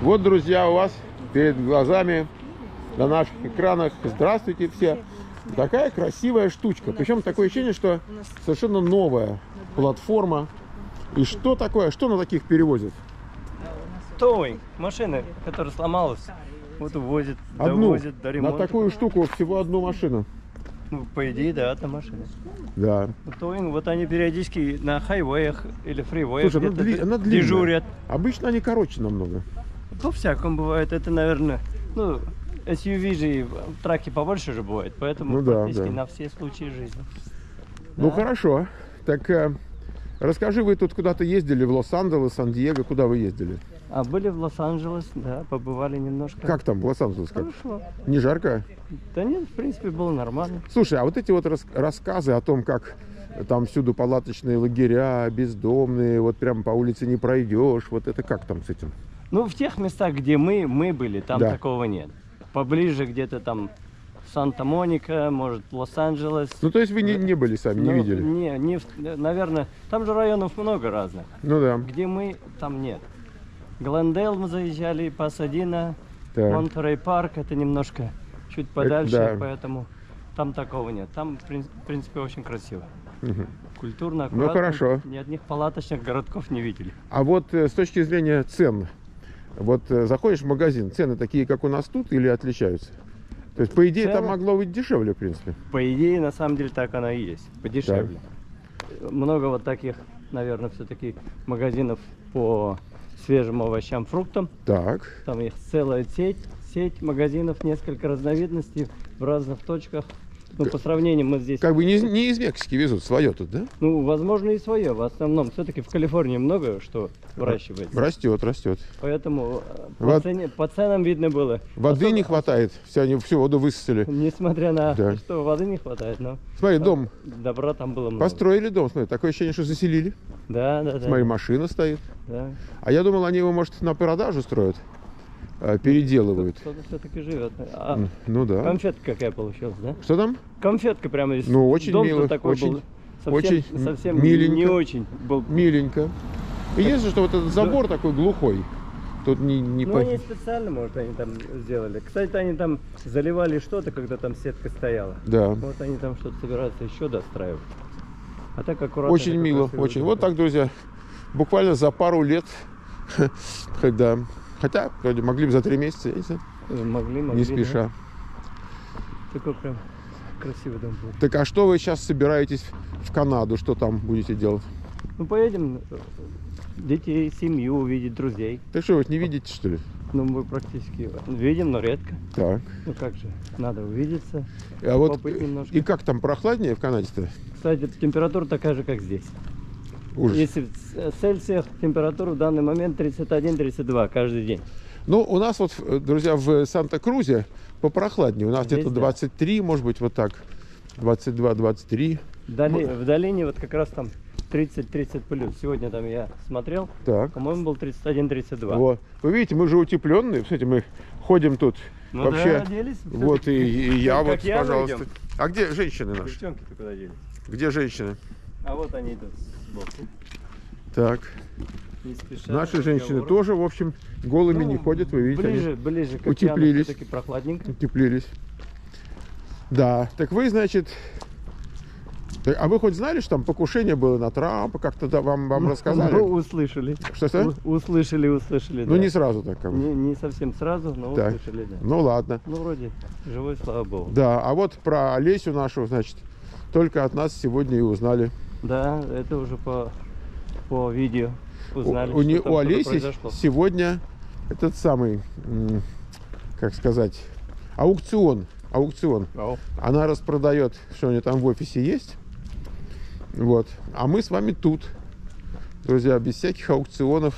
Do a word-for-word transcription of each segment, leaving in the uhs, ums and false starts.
Вот, друзья, у вас перед глазами на наших экранах, здравствуйте все, такая красивая штучка. Причем такое ощущение, что совершенно новая платформа. И что такое? Что на таких перевозят? Тowing. Машина, которая сломалась. Вот увозит, Одну. довозит до ремонта. На такую штуку всего одну машину. Ну, по идее, да, это машина. Да. Towing, вот они периодически на хайвеях или фривеях Слушай, она, дли... она длинная. дежурят. Обычно они короче намного. По-всякому бывает. Это, наверное, ну, эс ю ви же, траки побольше же бывает. Поэтому ну, да, практически да. на все случаи жизни. Ну, да. Хорошо. Так, э, расскажи, вы тут куда-то ездили, в Лос-Анджелес, Сан-Диего, куда вы ездили? А были в Лос-Анджелес, да, побывали немножко. Как там в Лос-Анджелес? Хорошо. Не жарко? Да нет, в принципе, было нормально. Слушай, а вот эти вот рас рассказы о том, как там всюду палаточные лагеря, бездомные, вот прямо по улице не пройдешь, вот это как там с этим? Ну, в тех местах, где мы, мы были, там да. такого нет. Поближе где-то там Санта-Моника, может, Лос-Анджелес. Ну, то есть вы не, не были сами, ну, не видели? Не, не, наверное, там же районов много разных. Ну да. Где мы, там нет. Глендейл мы заезжали, Пасадина, Монтерей парк, это немножко чуть подальше, это, да. Поэтому там такого нет. Там, в принципе, очень красиво. Угу. Культурно, аккуратно. Ну, хорошо. Ни одних палаточных городков не видели. А вот с точки зрения цен, вот заходишь в магазин, цены такие, как у нас тут, или отличаются? То есть, по идее, цены... там могло быть дешевле, в принципе. По идее, на самом деле, так оно и есть. Подешевле. Так. Много вот таких, наверное, все-таки магазинов по свежим овощам, фруктам. Так. Там их целая сеть, сеть магазинов, несколько разновидностей в разных точках. Ну, по сравнению мы здесь... Как бы не, не из Мексики везут, свое тут, да? Ну, возможно, и свое. В основном, все-таки в Калифорнии много что выращивается. Растет, растет. Поэтому Вод... по, цене, по ценам видно было. Воды Особо... не хватает, все, они всю воду высосали. Несмотря на да. то, что воды не хватает, но... Смотри, дом. Добра там было много. Построили дом, смотри, такое ощущение, что заселили. Да, да, да. Смотри, машина стоит. Да. А я думал, они его, может, на продажу строят, переделывают. Кто-то все-таки живет. А ну да. Конфетка какая получилась, да? Что там? Конфетка прямо из. Ну, очень дом мило, такой очень, был совсем, очень совсем миленько. не очень был. Миленько. Единственное, что вот этот забор да. такой глухой. Тут не, не ну, по... они специально, может, они там сделали. Кстати, они там заливали что-то, когда там сетка стояла. Да. Вот они там что-то собираются еще достраивать. А так аккуратно. Очень мило, очень. Вот так, друзья, буквально за пару лет, когда, хотя вроде могли бы за три месяца, я не знаю, могли, могли, не спеша. Да. Такой прям красивый дом был. Так а что вы сейчас собираетесь в Канаду, что там будете делать? Ну поедем детей, семью увидеть, друзей. Так что, вы не видите, что ли? Ну мы практически видим, но редко. Так. Ну как же, надо увидеться, а вот немножко. И как там, прохладнее в Канаде-то? Кстати, температура такая же, как здесь. Ужас. Если в Цельсиях температура в данный момент тридцать один — тридцать два каждый день. Ну, у нас вот, друзья, в Санта-Крузе попрохладнее. У нас где-то двадцать три, да. может быть, вот так. двадцать два — двадцать три. Доли, в долине вот как раз там тридцать — тридцать плюс. Сегодня там я смотрел, по-моему, был тридцать один — тридцать два. Вот. Вы видите, мы же утепленные. Смотрите, мы ходим тут ну вообще. Да, оделись, вот и, и я вот, я пожалуйста. идем. А где женщины наши? Девчонки-то куда делись? Где женщины? А вот они идут сбоку. Так. Не спеша, наши разговор. женщины тоже, в общем, голыми ну, не ходят, вы видите. Ближе, ближе к утеплились. Таки прохладненько. Утеплились. Да. Так вы, значит. А вы хоть знали, что там покушение было на Трампа? Как-то да, вам, вам рассказали? Ну, услышали. Что-что? Услышали, услышали, Ну, да. не сразу так, как бы. Не, не совсем сразу, но так. услышали, да. Ну, ладно. Ну, вроде живой, слава богу. Да, а вот про Олесю нашу, значит, только от нас сегодня и узнали. Да, это уже по, по видео узнали, у, у, что там у Олеси произошло. Сегодня этот самый, как сказать, аукцион. Аукцион. Ау. Она распродает, что у нее там в офисе есть. Вот. А мы с вами тут, друзья, без всяких аукционов.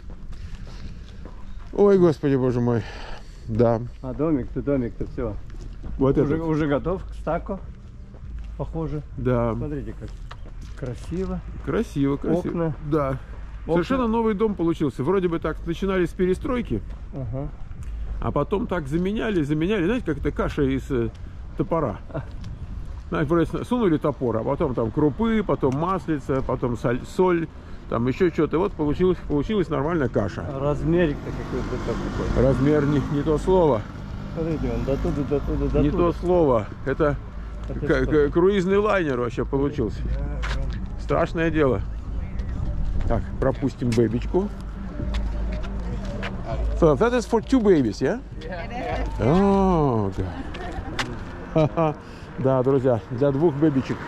Ой, господи, боже мой. Да. А домик-то, домик-то все. Вот уже, это. уже готов к стаку. Похоже. Да. Смотрите, как красиво. Красиво, красиво. Окна. Да. Окна. Совершенно новый дом получился. Вроде бы так начинали с перестройки, ага. а потом так заменяли, заменяли. Знаете, как это каша из э, топора. Знаете, сунули топор, а потом там крупы, потом маслица, потом соль, соль там еще что-то. Вот получилась, получилась нормальная каша. Размерик-то какой-то такой. Размер не, не то слово. Смотрите, он до туда, до туда, до Не туда. то слово. Это, Это к- к- круизный лайнер вообще получился. Страшное дело. Так, пропустим бэбичку. So that is for two babies, yeah? О, да. Ха-ха. Да, друзья, для двух бэбичек.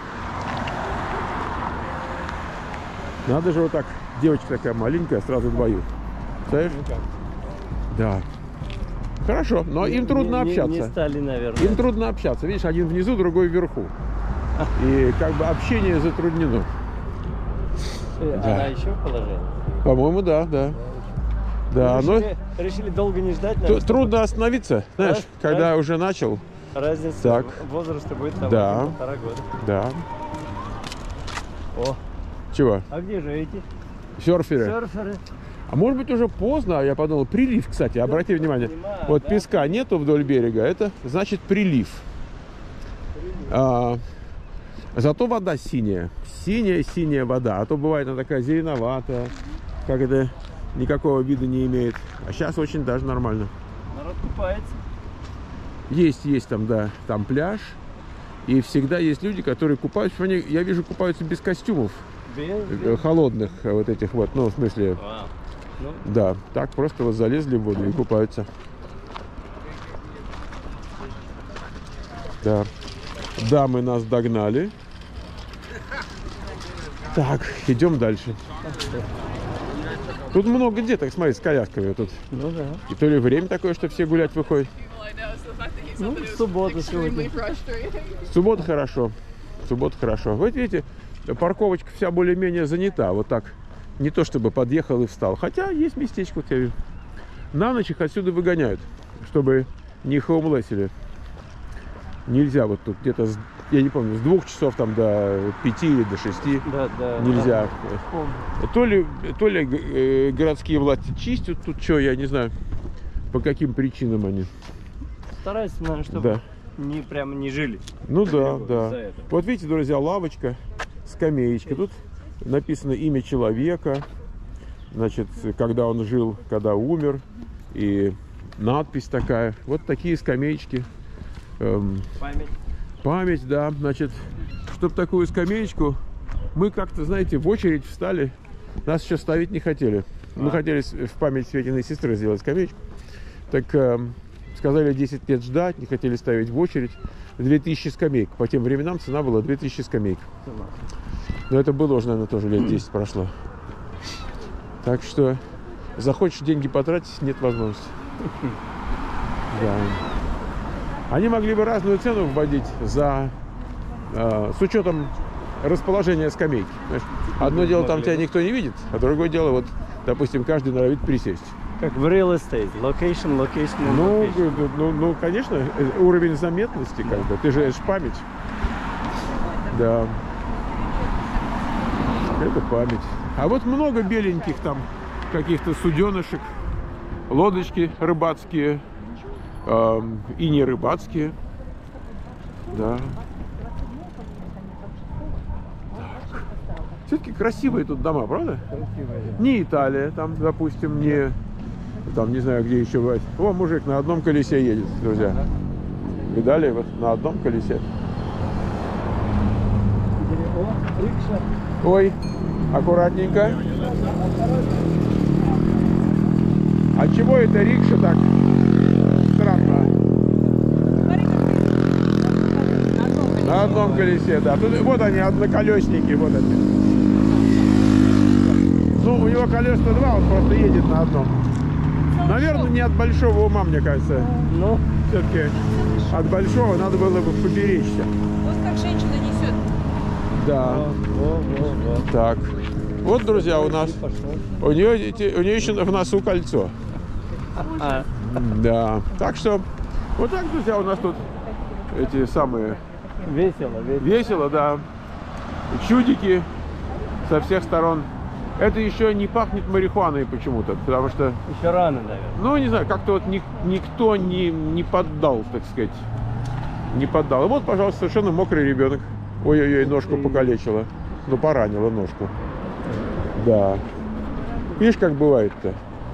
Надо же вот так. Девочка такая маленькая, сразу двоих. Знаешь? Да. Хорошо, но им трудно не, общаться. Не, не стали, наверное. Им трудно общаться. Видишь, один внизу, другой вверху. И как бы общение затруднено. Э, Да. Она еще положила? По-моему, да, да. Да, но решили, решили долго не ждать, т- наверное, трудно остановиться, знаешь, Раз- когда раз- уже начал. разница Так. возраста будет там Да. полтора года. Да. О, Чего? а где же эти Серферы. серферы? А может быть уже поздно, я подумал, прилив, кстати, обрати внимание. понимаю, Вот да. песка нету вдоль берега, это значит прилив. А, зато вода синяя. Синяя-синяя вода. А то бывает она такая зеленоватая, как это никакого вида не имеет. А сейчас очень даже нормально. Народ купается. Есть, есть там, да, там пляж. И всегда есть люди, которые купаются. Они, я вижу, купаются без костюмов. Без, э, Холодных э, вот этих вот. Ну, в смысле, Вау. Ну, да. Так просто вот залезли в воду и купаются. Да. Дамы нас догнали. Так, идем дальше. Тут много деток, смотри, с колясками тут. ну да. И то ли время такое, что все гулять выходят. Ну, в субботу сегодня. Суббота хорошо. Суббота хорошо. Вот видите, парковочка вся более-менее занята. Вот так. Не то чтобы подъехал и встал. Хотя есть местечко, вот я вижу. На ночь их отсюда выгоняют, чтобы не хоумлесили. Нельзя вот тут где-то, с- я не помню, с двух часов там до пяти или до шести. Да, да. Нельзя. да. Помню. То ли, то ли э, городские власти чистят тут что, я не знаю, по каким причинам они. Старайся, наверное, чтобы Да. не прямо не жили. Ну да, Из-за да. этого. Вот видите, друзья, лавочка, скамеечка. Тут написано имя человека, значит, когда он жил, когда умер, и надпись такая. Вот такие скамеечки. Эм, Память. память, да, значит, чтобы такую скамеечку, мы как-то, знаете, в очередь встали, нас еще ставить не хотели. Мы А. хотели с- в память Светиной сестры сделать скамеечку. Так эм, сказали десять лет ждать, не хотели ставить в очередь. две тысячи скамеек. По тем временам цена была две тысячи скамеек. Но это было уже, наверное, тоже лет десять прошло. Так что захочешь деньги потратить, нет возможности. Да. Они могли бы разную цену вводить за, э, с учетом расположения скамейки. Знаешь, одно дело, там тебя никто не видит, а другое дело, вот, допустим, каждый норовит присесть. Как в real estate. Location, location, and Ну, location. э, ну, ну, конечно, э, уровень заметности, как бы, ты же это ж память. Да. Это память. А вот много беленьких там каких-то суденышек, лодочки рыбацкие, эм, и не рыбацкие. Да. Все-таки красивые тут дома, правда? Красивая. Не Италия, там, допустим, не, там, не знаю, где еще бывает. О, мужик на одном колесе едет, друзья. Видали? Вот на одном колесе. О, рикша. Ой, аккуратненько. А чего это рикша так странно? На одном колесе, да. Тут, вот они, одноколесники, вот они. Ну, у него колес-то два, он просто едет на одном. Наверное, не от большого ума, мне кажется. Ну, Все-таки от большого надо было бы поберечься. Вот как женщина несет. Да. во, во, во. Так. Вот, друзья, у нас... И пошел. У нее, у нее еще в носу кольцо. А, Да. Так что, вот так, друзья, у нас тут эти самые... весело, весело. Весело, да. Чудики со всех сторон. Это еще не пахнет марихуаной почему-то, потому что, Еще рано, наверное. ну, не знаю, как-то вот ни- никто не, не поддал, так сказать. Не поддал. И вот, пожалуйста, совершенно мокрый ребенок. Ой-ой-ой, ножку покалечила. Ну, поранила ножку. Да. Видишь, как бывает-то?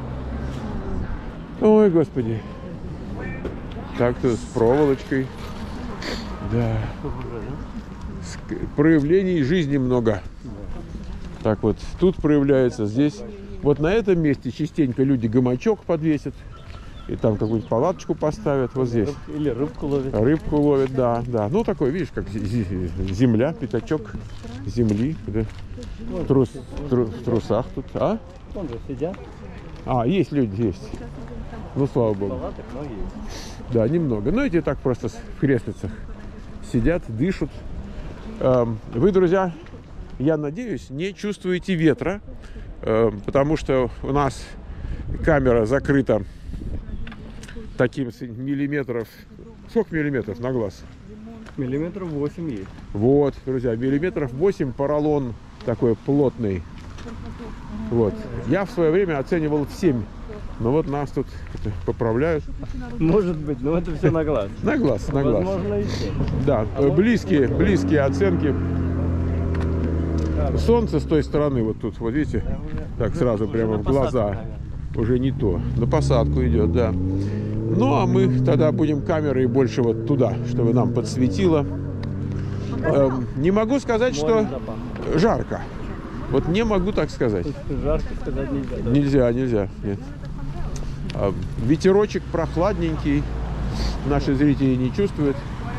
Ой, господи. Так-то с проволочкой. Да. Проявлений жизни много. Так вот, тут проявляется, здесь. Вот на этом месте частенько люди гамачок подвесят. И там какую-нибудь палаточку поставят. Вот здесь. Или рыбку ловят. Рыбку ловят, да, да. Ну, такой, видишь, как земля, пятачок земли. Да. В, трус, тру, в трусах тут. А? Вон же сидят. А, есть люди, есть. Ну, слава богу. Палаток, но есть. Да, немного. Но эти так просто в креслицах сидят, дышат. Эм, вы, друзья, я надеюсь, не чувствуете ветра, эм, потому что у нас камера закрыта таким миллиметров. Сколько миллиметров на глаз? Миллиметров восемь есть. Вот, друзья, миллиметров восемь, поролон такой плотный. Вот. Я в свое время оценивал в семь. Но вот нас тут это поправляют. Может быть, но это все на глаз. На глаз, на глаз. Возможно, и семь. Да, близкие, близкие оценки. Солнце с той стороны, вот тут, вот видите, так сразу прямо в глаза. Уже не то. На посадку идет, да. Ну, а мы тогда будем камерой больше вот туда, чтобы нам подсветило. Эм, не могу сказать, что жарко. Вот не могу так сказать. Жарко сказать нельзя. Да? Нельзя, нельзя, нет. А, ветерочек прохладненький. Наши зрители не чувствуют.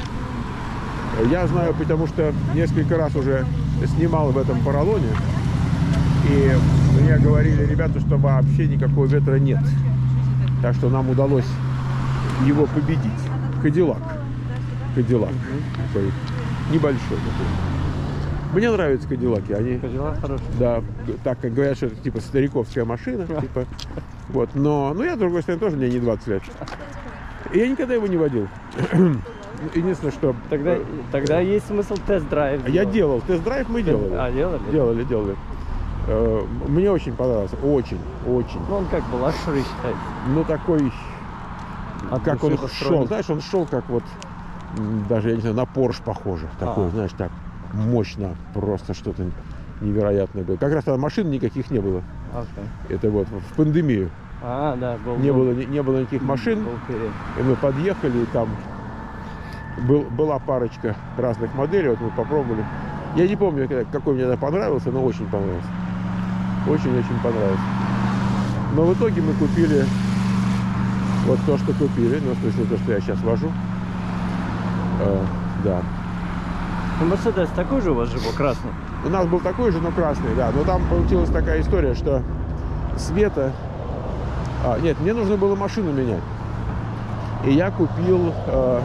Я знаю, потому что несколько раз уже снимал в этом поролоне. И мне говорили ребята, что вообще никакого ветра нет. Так что нам удалось его победить. Кадиллак. Кадиллак. Такой небольшой такой. Мне нравятся кадиллаки. Они, Кадиллак хороший. да, так как говорят, что это типа стариковская машина. Типа, вот. Но, но я, с другой стороны, тоже мне не двадцать лет. И я никогда его не водил. Единственное, что... Тогда, тогда есть смысл тест-драйв. Я делал. Тест-драйв мы делали. А, делали? Делали, делали. Мне очень понравился. Очень, очень. Ну, он как бы лакшери считается. Ну, такой... От как души он построен. шел. Знаешь, он шел как вот... Даже, я не знаю, на Порш похоже. Такой, А. знаешь, так мощно. Просто что-то невероятное было. Как раз тогда машин никаких не было. Okay. Это вот в пандемию. А, да, был, Не был, было, не, не было никаких машин. был период. И мы подъехали, и там был, была парочка разных моделей. Вот мы попробовали. Я не помню, какой мне она понравился, но очень понравился. Очень-очень понравился. Но в итоге мы купили вот то, что купили. Ну, в смысле, то, что я сейчас вожу. Э, да. Ну, Мерседес такой же у вас же был, красный? У нас был такой же, но красный, да. Но там получилась такая история, что света... А, нет, мне нужно было машину менять. И я купил... Э...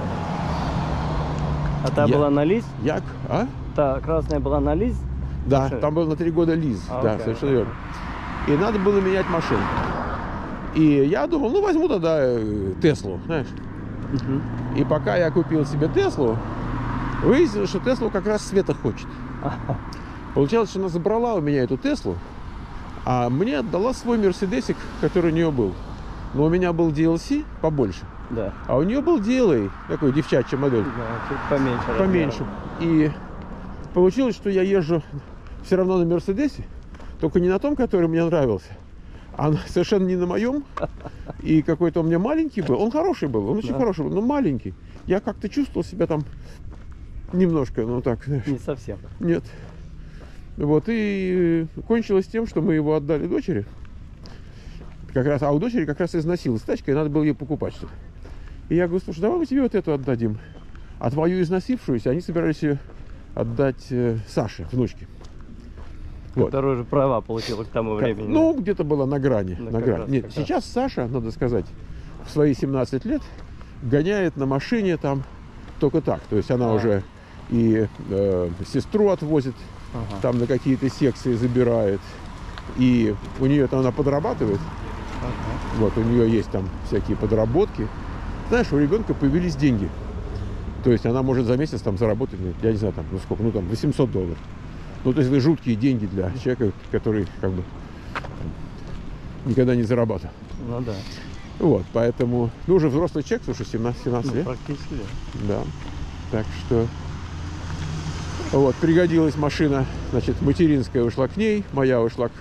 А та я... была на лиз? Як? А? Та красная была на лиз? Да, Машина? там был на три года лиз. А, да, окей, совершенно окей. верно. И надо было менять машину. И я думал, ну возьму тогда э, Теслу, знаешь. Угу. И пока я купил себе Теслу, выяснилось, что Теслу как раз Света хочет. Получалось, что она забрала у меня эту Теслу, а мне отдала свой Мерседесик, который у нее был. Но у меня был ди эл си побольше, Да. а у нее был ди эл эй, такой девчачья модель, Да, чуть поменьше. поменьше. И получилось, что я езжу все равно на Мерседесе, только не на том, который мне нравился, а совершенно не на моем. И какой-то у меня маленький был. Он хороший был, он очень Да. хороший был, но маленький. Я как-то чувствовал себя там немножко, ну так, знаешь, Не совсем. нет. Вот, и кончилось тем, что мы его отдали дочери. Как раз, а у дочери как раз износилась тачка, и надо было ее покупать что-то. И я говорю, слушай, давай мы тебе вот эту отдадим. А твою износившуюся они собирались ее отдать э, Саше, внучке. Вот. Которая уже права получила к тому Как- времени. ну, где-то была на грани. Ну, на как грани. раз, Нет, как раз. сейчас Саша, надо сказать, в свои семнадцать лет гоняет на машине там только так. То есть она А. уже и э, сестру отвозит, Ага. там на какие-то секции забирает. И у нее там она подрабатывает. Ага. Вот, у нее есть там всякие подработки. Знаешь, у ребенка появились деньги. То есть она может за месяц там заработать, ну, я не знаю, там, ну сколько, ну там восемьсот долларов. Ну, то есть это жуткие деньги для человека, который как бы никогда не зарабатывал. Ну да. Вот, поэтому, ну, уже взрослый человек, слушай, семнадцать-семнадцать Ну, лет. практически да. Да. Так что, вот, пригодилась машина, значит, материнская ушла к ней, моя ушла к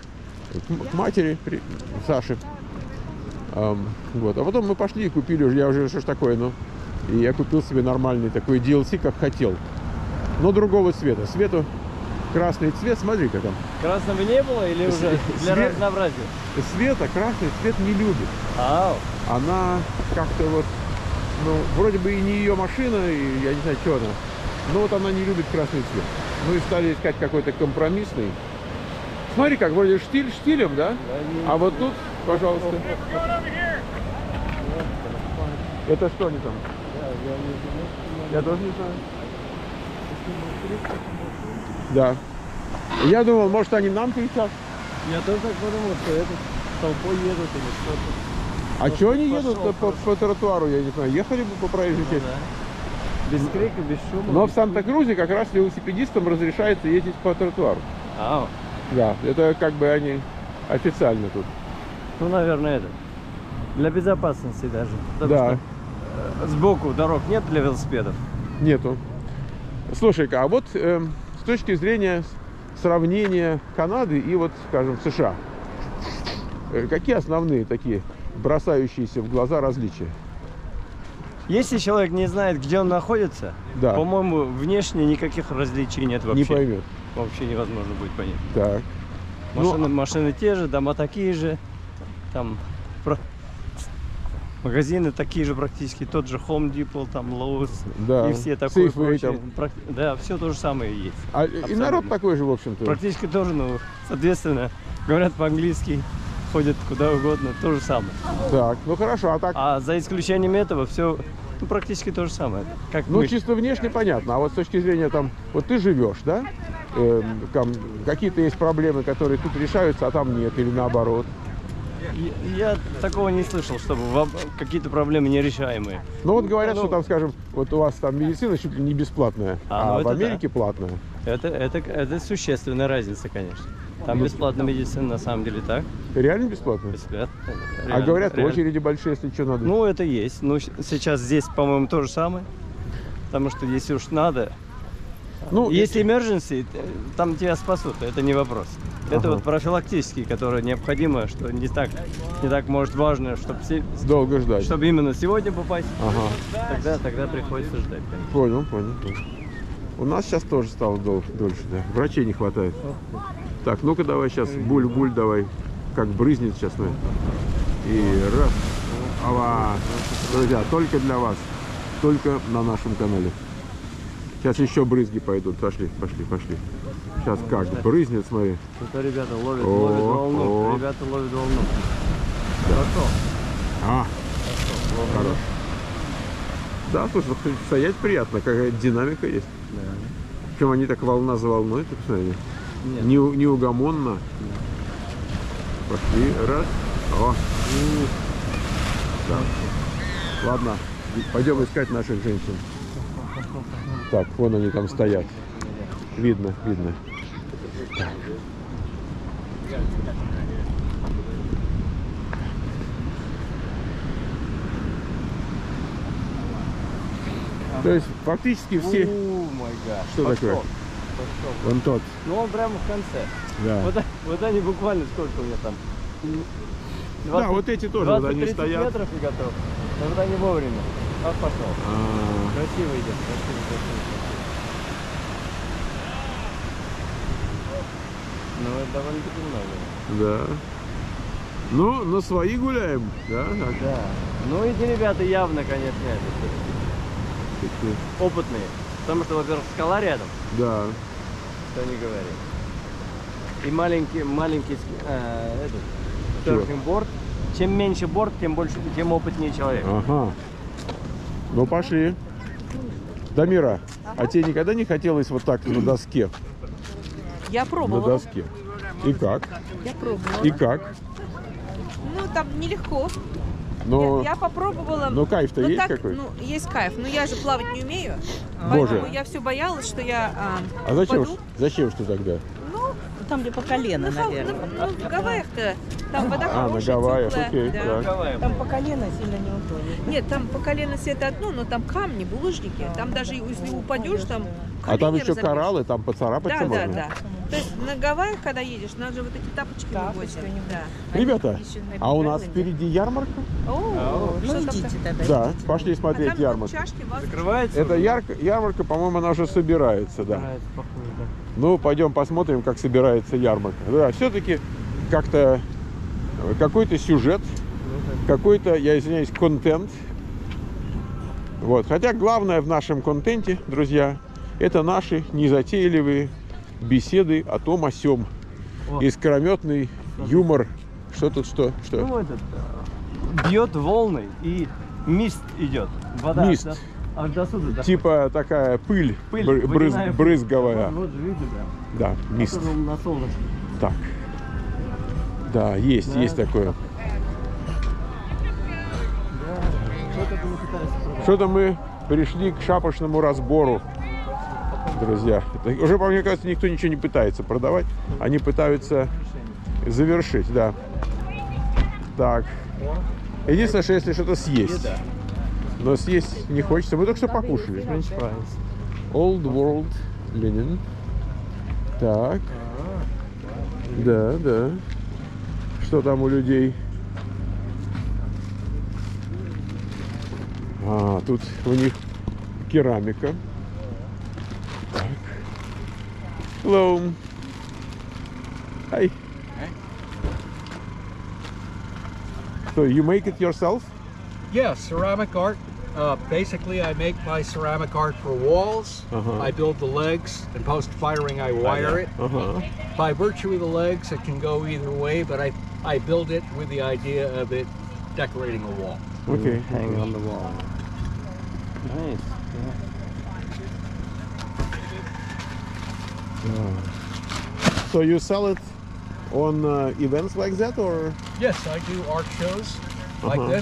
к, м- к матери при- Саши. Ам, вот. А потом мы пошли и купили уже, я уже, что ж такое, ну, и я купил себе нормальный такой ди эл си, как хотел, но другого цвета. Свету красный цвет, смотри-ка там. Красного не было или уже для Свет- разнообразия? Света красный цвет не любит. Ау. Она как-то вот, ну, вроде бы и не ее машина, и я не знаю, что она, но вот она не любит красный цвет. Ну и стали искать какой-то компромиссный. Смотри, как вроде штиль штилем, да? А вот тут, пожалуйста. Это что они там? Я тоже не знаю. Да. Я думал, может, они нам кричат. Я тоже так подумал, что это толпой едут или что-то. А что они пошел едут по, по тротуару, я не знаю. Ехали бы по проезжей части. Без крика, без шума. Но в без- Санта-Крузе как раз велосипедистам разрешается ездить по тротуару. Ау. Да, это как бы они официально тут. Ну, наверное, это. Для безопасности даже. Потому Да. что э, сбоку дорог нет для велосипедов. Нету. Слушай-ка, а вот э, с точки зрения сравнения Канады и вот, скажем, США, э, какие основные такие бросающиеся в глаза различия? Если человек не знает, где он находится, Да. по-моему, внешне никаких различий нет вообще. Не поймет. Вообще невозможно будет понять. Так. Машины, Ну, машины те же, дома такие же, там про- магазины такие же практически, тот же Home Depot, там Lowe's, да. и все такое Safeway прочее. там. Прак- Да, все то же самое есть. А, и Абсолютно. народ такой же, в общем-то. Практически тоже, ну, соответственно, говорят по-английски, ходят куда угодно, то же самое. Так, ну хорошо, а так, А за исключением этого все ну, практически то же самое. Как ну мы. чисто внешне понятно, а вот с точки зрения там, вот ты живешь, да? Эм, там какие-то есть проблемы, которые тут решаются, а там нет, или наоборот. Я, я такого не слышал, чтобы во- какие-то проблемы нерешаемые. Ну вот говорят, Ну, что там, скажем, вот у вас там медицина чуть ли не бесплатная, А, а, ну в это Америке платная. Это, это, это существенная разница, конечно. Там бесплатная медицина, на самом деле, так. Реально бесплатная? Бесплатно. А Реально, говорят, реально. очереди большие, если что надо. Ну, это есть. Ну, с- сейчас здесь, по-моему, то же самое. Потому что если уж надо, ну если emergency, т- там тебя спасут, это не вопрос. Это Ага. вот профилактический, который необходимо, что не так, не так может важно, чтобы, долго ждать. чтобы именно сегодня попасть. Ага, Тогда, тогда приходится ждать, конечно. понял, понял. понял. У нас сейчас тоже стало дол- дольше, да. Врачей не хватает. Так, ну-ка давай сейчас, буль-буль давай. Как брызнет сейчас мы. И раз. Ава. Друзья, только для вас. Только на нашем канале. Сейчас еще брызги пойдут. Пошли, пошли, пошли. Сейчас как брызнет, смотри. Это ребята ловят, О, ловят волну. о. Ребята ловят волну. Хорошо. А, хорош. Да, слушай, ну, стоять приятно, какая динамика есть. Да. Причем они так волна за волной, ты посмотри. Нет. Не, неугомонно. Пошли, раз. О. Да. Ладно, пойдем искать наших женщин. Так, вон они там стоят. Видно, видно. Так. То есть фактически все... О май гад. Что Пошел, такое? пошел. Вон тот. Ну он прямо в конце. Да. Вот, вот они буквально сколько у меня там? Да, вот эти тоже, вот они двадцать-тридцать стоят. метров и готов. Но вот они вовремя. Ах, пошел. А, Красиво идет, красиво, красиво. Ну, это довольно-таки много. да. Ну, на свои гуляем, да? Так. Да. Ну, эти ребята явно, конечно, это, Такие. опытные. Потому что, во-первых, скала рядом, Да. что не говори. И маленький, маленький ски- э, этот, Чего? серфинг-борд. Чем меньше борт, тем больше, тем опытнее человек. Ага. Ну, пошли. Дамира, а тебе никогда не хотелось вот так на доске? Я На пробовала. доске. И как? Я пробовала. И как? Ну, там нелегко. Но, Я, я попробовала. но кайф-то Ну, есть так, какой? Ну, есть кайф. Но я же плавать не умею. Боже. Поэтому я все боялась, что я а, А зачем, ж- упаду. зачем что тогда? Ну, Там, где по колено, на, Хав- наверное. ну, ну, в Гавайях-то там вода А, на хорошая, Гавайях, теплая. окей, да. так. Гавайи. Там по колено сильно не утонет. Нет, там по колено все это одно, но там камни, булыжники. Там даже если упадешь, там А там колени еще разобьешь. кораллы, там поцарапаться Да, да, можно? да. То есть на Гавайях, когда едешь, надо же вот эти тапочки вывозят. Тапочки, Да. Ребята, Еще на а у нас Петрограде. впереди ярмарка? О, Ну, что там идите такое? тогда. Да, идите. пошли А смотреть там ярмарку. чашки, вазочки. Закрывается? Это уже? ярка, ярмарка, по-моему, она уже собирается, да. Закрывается, похоже, да. Ну, пойдем посмотрим, как собирается ярмарка. Да, все-таки как-то какой-то сюжет, какой-то, я извиняюсь, контент. Вот. Хотя главное в нашем контенте, друзья, это наши незатейливые беседы о том о сём. О. Искрометный юмор. Что тут что? Что? Ну, этот, э, бьет волны и мист идет. Вода Мист. аж до, аж до сюда доходит. Типа такая пыль, Пыль, бры- брыз- водяная пыль. брызговая. Вот, вот же видно, Да, да. мист. Особенно на солнышке. Так. Да, есть, Да. есть такое. Да. Что-то ты не пытаешься продать. Что-то мы пришли к шапошному разбору, друзья. Это уже, по мне кажется, никто ничего не пытается продавать. Они пытаются завершить, да. Так. Единственное, что если что-то съесть. Еда. Но съесть не хочется. Мы только что покушали. Френч фрайс. Old World Lenin. Так. Да, да. Что там у людей? А, тут у них керамика. Так. Hello. Hi. So you make it yourself? Yeah, ceramic art. Uh, basically, I make my ceramic art for walls. Uh-huh. I build the legs, and post-firing, I wire it. Uh-huh. By virtue of the legs, it can go either way, but I, I build it with the idea of it decorating a wall. Okay. Hang on the wall. Nice. So you sell it on uh, events like that, or? Yes, I do art shows like Uh-huh. this.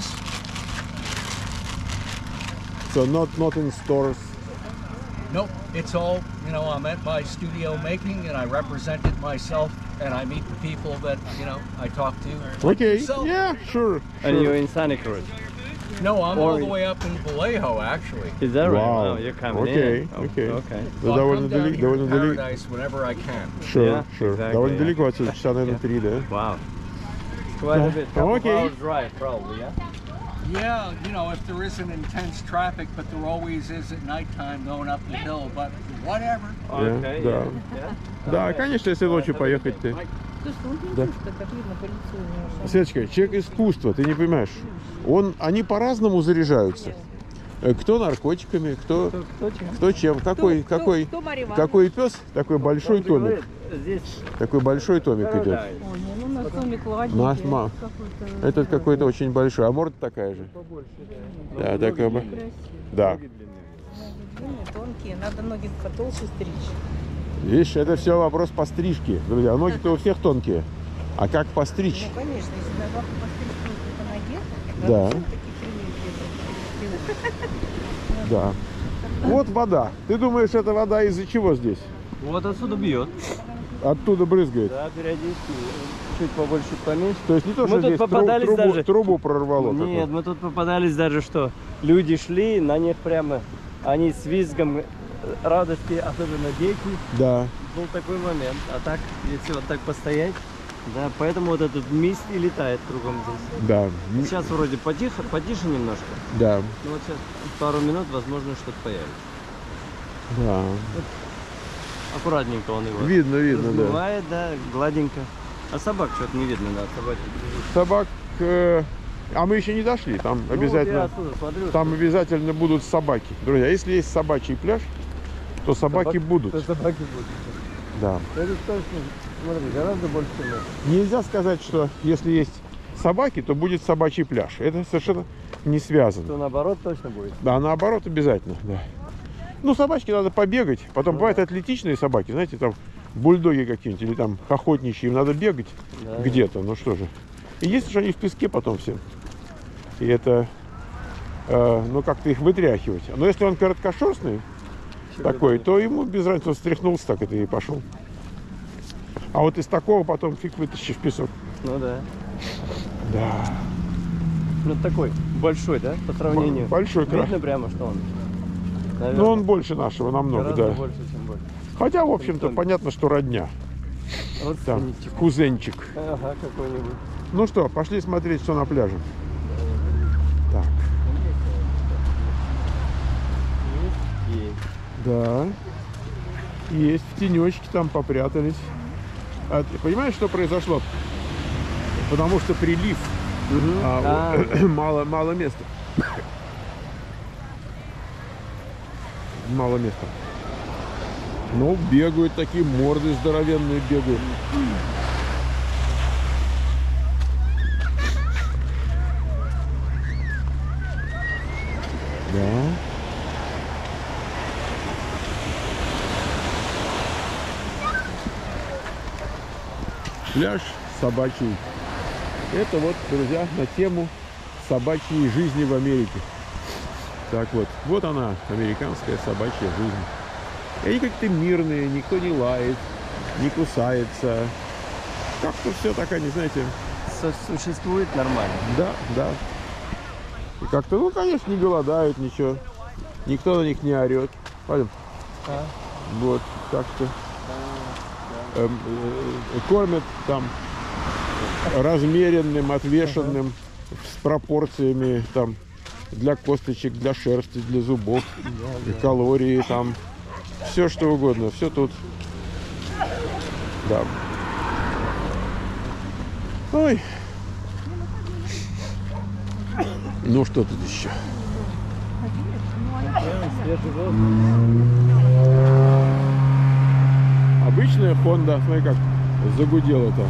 So not not in stores. Nope, it's all, you know, I'm at my studio making, and I represent it myself, and I meet the people that, you know, I talk to. like Okay. yourself. Yeah, sure. And sure. you're in Santa Cruz. No, I'm all Or- the way up in Vallejo, actually. Is that right? Wow. Oh, you're coming Okay, in. Oh, okay. okay. Ну, So I довольно come down далеко, here довольно to далеко. Paradise whenever I can. Sure, Yeah, sure. exactly, Довольно yeah. далеко отсюда, часа, наверное, три, да? Wow. Quite a bit. Couple Okay. hours drive, probably, yeah? Yeah, you know, if there isn't intense traffic, but there always is at nighttime going up the hill, but whatever. Okay, да. yeah. yeah. Да, конечно, если ночью поехать ты. Слушай, он Да. пиздец, как видно по лицу у него. Светочка, человек искусства, ты не понимаешь. Он, они по-разному заряжаются. Э, Кто наркотиками, кто, Кто, кто чем? кто чем. Какой, кто- какой, кто Марья Ивановна? какой пес, такой большой Он же томик. говорит, здесь Такой большой томик идет. Paradise. Ой, не, ну на сумме кладенький. Наш ма. Какой-то Этот какой-то очень большой, а морда такая же. Да, такая бы. красивый. Да. Ноги длинные. Длинные, тонкие, надо ноги потолще стричь. Видишь, это все вопрос пострижки, друзья. Ноги-то у всех тонкие. А как постричь? Ну, конечно, если на бабку постричь руку по ноге, Да. вообще такие прямые. Да. Вот вода. Ты думаешь, это вода из-за чего здесь? Вот отсюда бьет. Оттуда брызгает. Да, периодически. Чуть побольше, чуть поменьше. То есть не то, Мы что тут здесь тру- попадались трубу, даже- трубу прорвало. Нет, такое. мы тут попадались даже, что люди шли, на них прямо, они с визгом радости, особенно дети, Да. был такой момент. А так, если вот так постоять, да, поэтому вот этот мист и летает кругом здесь. Да. Сейчас вроде потихо, потише немножко, Да. но вот сейчас пару минут, возможно, что-то появится. Да. Аккуратненько он его Видно, видно, да. размывает, да, гладенько. А собак что-то не видно, да, собаки. Собак. э, А мы еще не дошли. Там Ну, обязательно. вот я отсюда смотрю, Там обязательно будут собаки. Друзья, если есть собачий пляж, то собаки собак- будут. то собаки будут. Да. Это точно, смотри, гораздо больше, чем это. Нельзя сказать, что если есть собаки, то будет собачий пляж. Это совершенно не связано. То наоборот точно будет. Да, наоборот, обязательно, да. Ну, собачке надо побегать. Потом Ну, бывают да. атлетичные собаки, знаете, там бульдоги какие-нибудь или там охотничьи, им надо бегать Да. где-то. Ну что же. Единственное, что они в песке потом все. И это, э, ну, как-то их вытряхивать. Но если он короткошерстный такой, то ему без разницы, он встряхнулся так это и пошел. А вот из такого потом фиг вытащишь песок. Ну да. Да. Ну такой, большой, да, по сравнению. Большой край. Видно прямо, что он. Но он больше нашего намного, гораздо да. больше, чем больше. Хотя, в общем-то, Тонкий. понятно, что родня. Там, Родственничек. кузенчик. Ага, какой-нибудь. Ну что, пошли смотреть, что на пляже. Так, Есть. да. Есть, в тенечке там попрятались. А ты понимаешь, что произошло? Потому что прилив, а, А. мало, мало места. Мало места. Ну, бегают такие, морды здоровенные бегают. Да. Пляж собачий. Это вот, друзья, на тему собачьей жизни в Америке. Так вот, вот она, американская собачья жизнь. И они как-то мирные, никто не лает, не кусается. Как-то все так, они, знаете, Со- Существует нормально. да, да. И как-то, ну, конечно, не голодают, ничего. Никто на них не орет. Пойдем. А? Вот, так что эм, э, кормят там размеренным, отвешенным, с пропорциями там для косточек, для шерсти, для зубов, и калории там, все что угодно, все тут. Да. Ой. Ну что тут еще? Свежий воздух. Обычная Honda, смотри как загудела-то.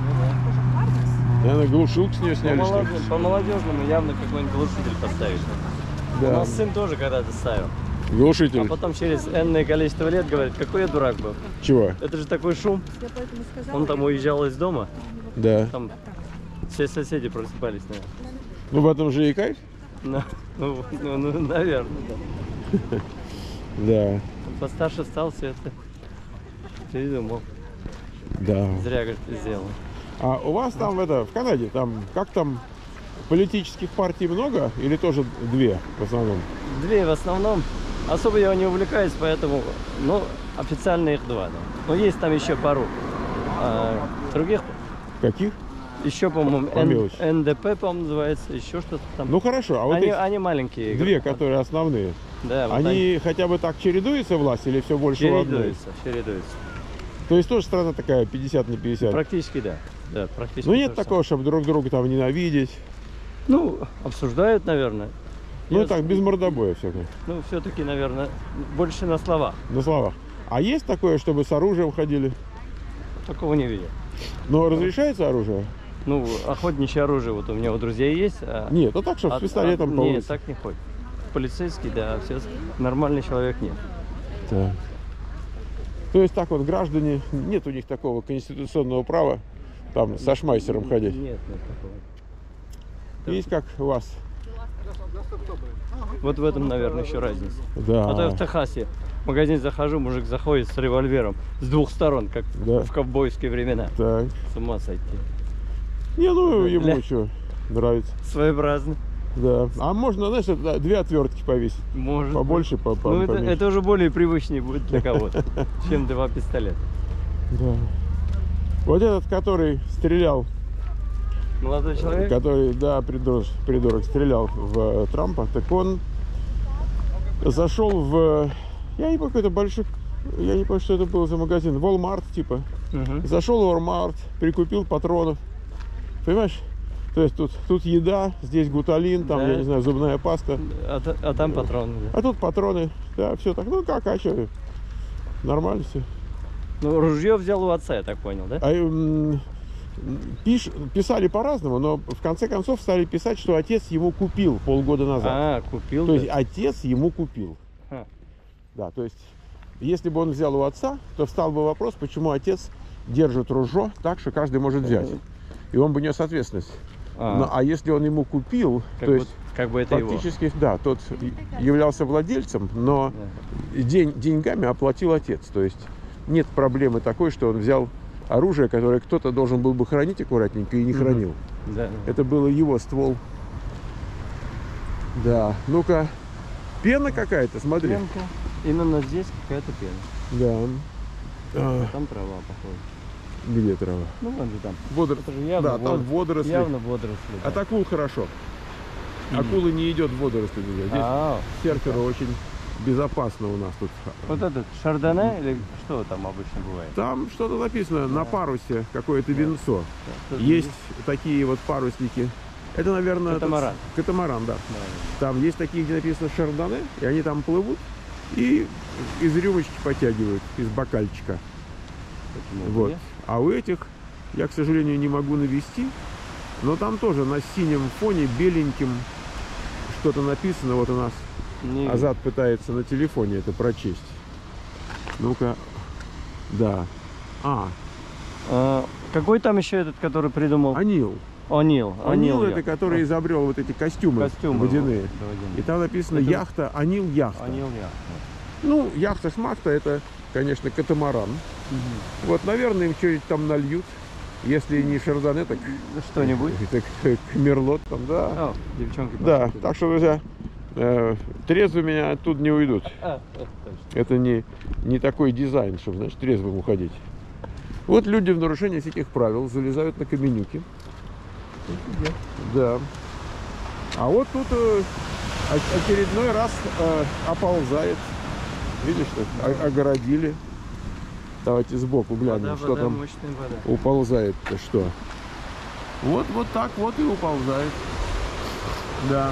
Наверное, глушилку с нее По, сняли, что ли? молодежь- по молодежному явно какой-нибудь глушитель поставить. У Да, нас сын тоже когда-то ставил. А глушитель. потом через энное количество лет говорит, какой я дурак был. Чего? Это же такой шум. Он там уезжал из дома, Да. там все соседи просыпались, наверное. Ну, в этом же и кайф. Ну, ну, ну, ну, наверное, да. Да, Постарше стал, все это передумал. да. Зря, говорит, сделал. А у вас там это, в Канаде, там, как там, политических партий много или тоже две в основном? Две в основном. Особо я не увлекаюсь, поэтому, ну, официально их два. Да. Но есть там еще пару а, других. Каких? Еще, по-моему, По Н- мелочи. эн дэ пэ, по-моему, называется. Еще что-то там. Ну хорошо, а вот они, эти они маленькие. две, которые основные, Да, вот они хотя бы так чередуются власть или все больше в одной? чередуются, чередуются. То есть тоже страна такая пятьдесят на пятьдесят? Практически, да. Да, практически. Ну нет то же такого, чтобы друг друга там ненавидеть. самое. Ну, обсуждают, наверное. Ну Я- так, без мордобоя всякое. Ну, все-таки, наверное, больше на словах. На словах. А есть такое, чтобы с оружием ходили? Такого не видел. Но разрешается оружие? Ну, охотничье оружие вот у меня у друзей есть. А... Нет, ну так, чтобы а- с пистолетом а- по Нет, улице. так не ходит. Полицейский, да, а все нормальный человек нет. Так. То есть так вот граждане, нет у них такого конституционного права там со шмайсером ходить. Нет, нет такого. Есть как у вас? Вот в этом, наверное, еще разница. Да. А то я в Техасе в магазин захожу, мужик заходит с револьвером с двух сторон, как Да. в ковбойские времена. Так. С ума сойти. Не, ну ему Для- что, нравится. Своеобразно. Да. А можно, знаешь, это, две отвертки повесить. Может Побольше, быть. по, по, Ну, это, поменьше. это уже более привычнее будет для кого-то, чем два пистолета. Да. Вот этот, который стрелял, Молодой человек? который, да, придурок, придурок стрелял в э, Трампа, так он зашел в, я не помню, какой-то большой, я не помню, что это был за магазин, Walmart типа. Мгм. Зашел в Walmart, прикупил патронов. Понимаешь? То есть тут, тут еда, здесь гуталин, там, Да. я не знаю, зубная паста. А, та- а там патроны. да. А тут патроны, да, все так. Ну как, а что? Нормально все. Ну, ружье взял у отца, я так понял, да? А, м, пиш- писали по-разному, но в конце концов стали писать, что отец ему купил полгода назад. А, купил. То да. есть отец ему купил. Ха. Да, то есть, если бы он взял у отца, то встал бы вопрос, почему отец держит ружье так, что каждый может взять. И он бы нес ответственность. А, Ну, а если он ему купил, как, то бы, есть как бы это его. фактически, да, тот и- являлся владельцем, но день, деньгами оплатил отец. То есть нет проблемы такой, что он взял оружие, которое кто-то должен был бы хранить аккуратненько и не Мгм. хранил. Да, да. Это было его ствол. Да, ну-ка, пена какая-то, смотри. Пенка. Именно здесь какая-то пена. Да. А, Там трава, похоже. Где трава? Ну, вон же там. Водор... Это же явно Да, там вод- водоросли. Явно водоросли. От акул хорошо. Акулы не идет в водоросли. Здесь А, серферы очень безопасно у нас тут. вот этот шардоне или что там обычно бывает? Там что-то написано на парусе, какое-то венцо. Что-то Есть такие вот парусники. Это, наверное, этот- Катамаран. катамаран, да. Да. Там есть такие, где написано шардоне, и они там плывут и из рюмочки потягивают, из бокальчика. Почему Вот. нет? А у этих я, к сожалению, не могу навести. Но там тоже на синем фоне, беленьким, что-то написано. Вот у нас Не вижу. Азат пытается на телефоне это прочесть. Ну-ка. Да. А, А, какой там еще этот, который придумал? Анил. Анил. Анил я. это который изобрел вот эти костюмы, Костюмы водяные. вот, водяные. И там написано Это- яхта, Анил яхта. Анил я. Ну, яхта шмахта это, конечно, катамаран. Вот, наверное, им что-нибудь там нальют. Если не шардоне, так, Что-нибудь? так мерлот там, да. О, девчонки. Да, пошли. так что, друзья, э, трезвые меня оттуда не уйдут. А, это точно. Это не, не такой дизайн, чтобы, значит, трезвым уходить. Вот люди в нарушении всяких правил залезают на каменюки. Да. А вот тут э, о- очередной раз э, оползает. Видишь, что о- огородили. Давайте сбоку глянем, Вода, что вода, там мощная вода. уползает-то что. Вот, вот так вот и уползает. Да.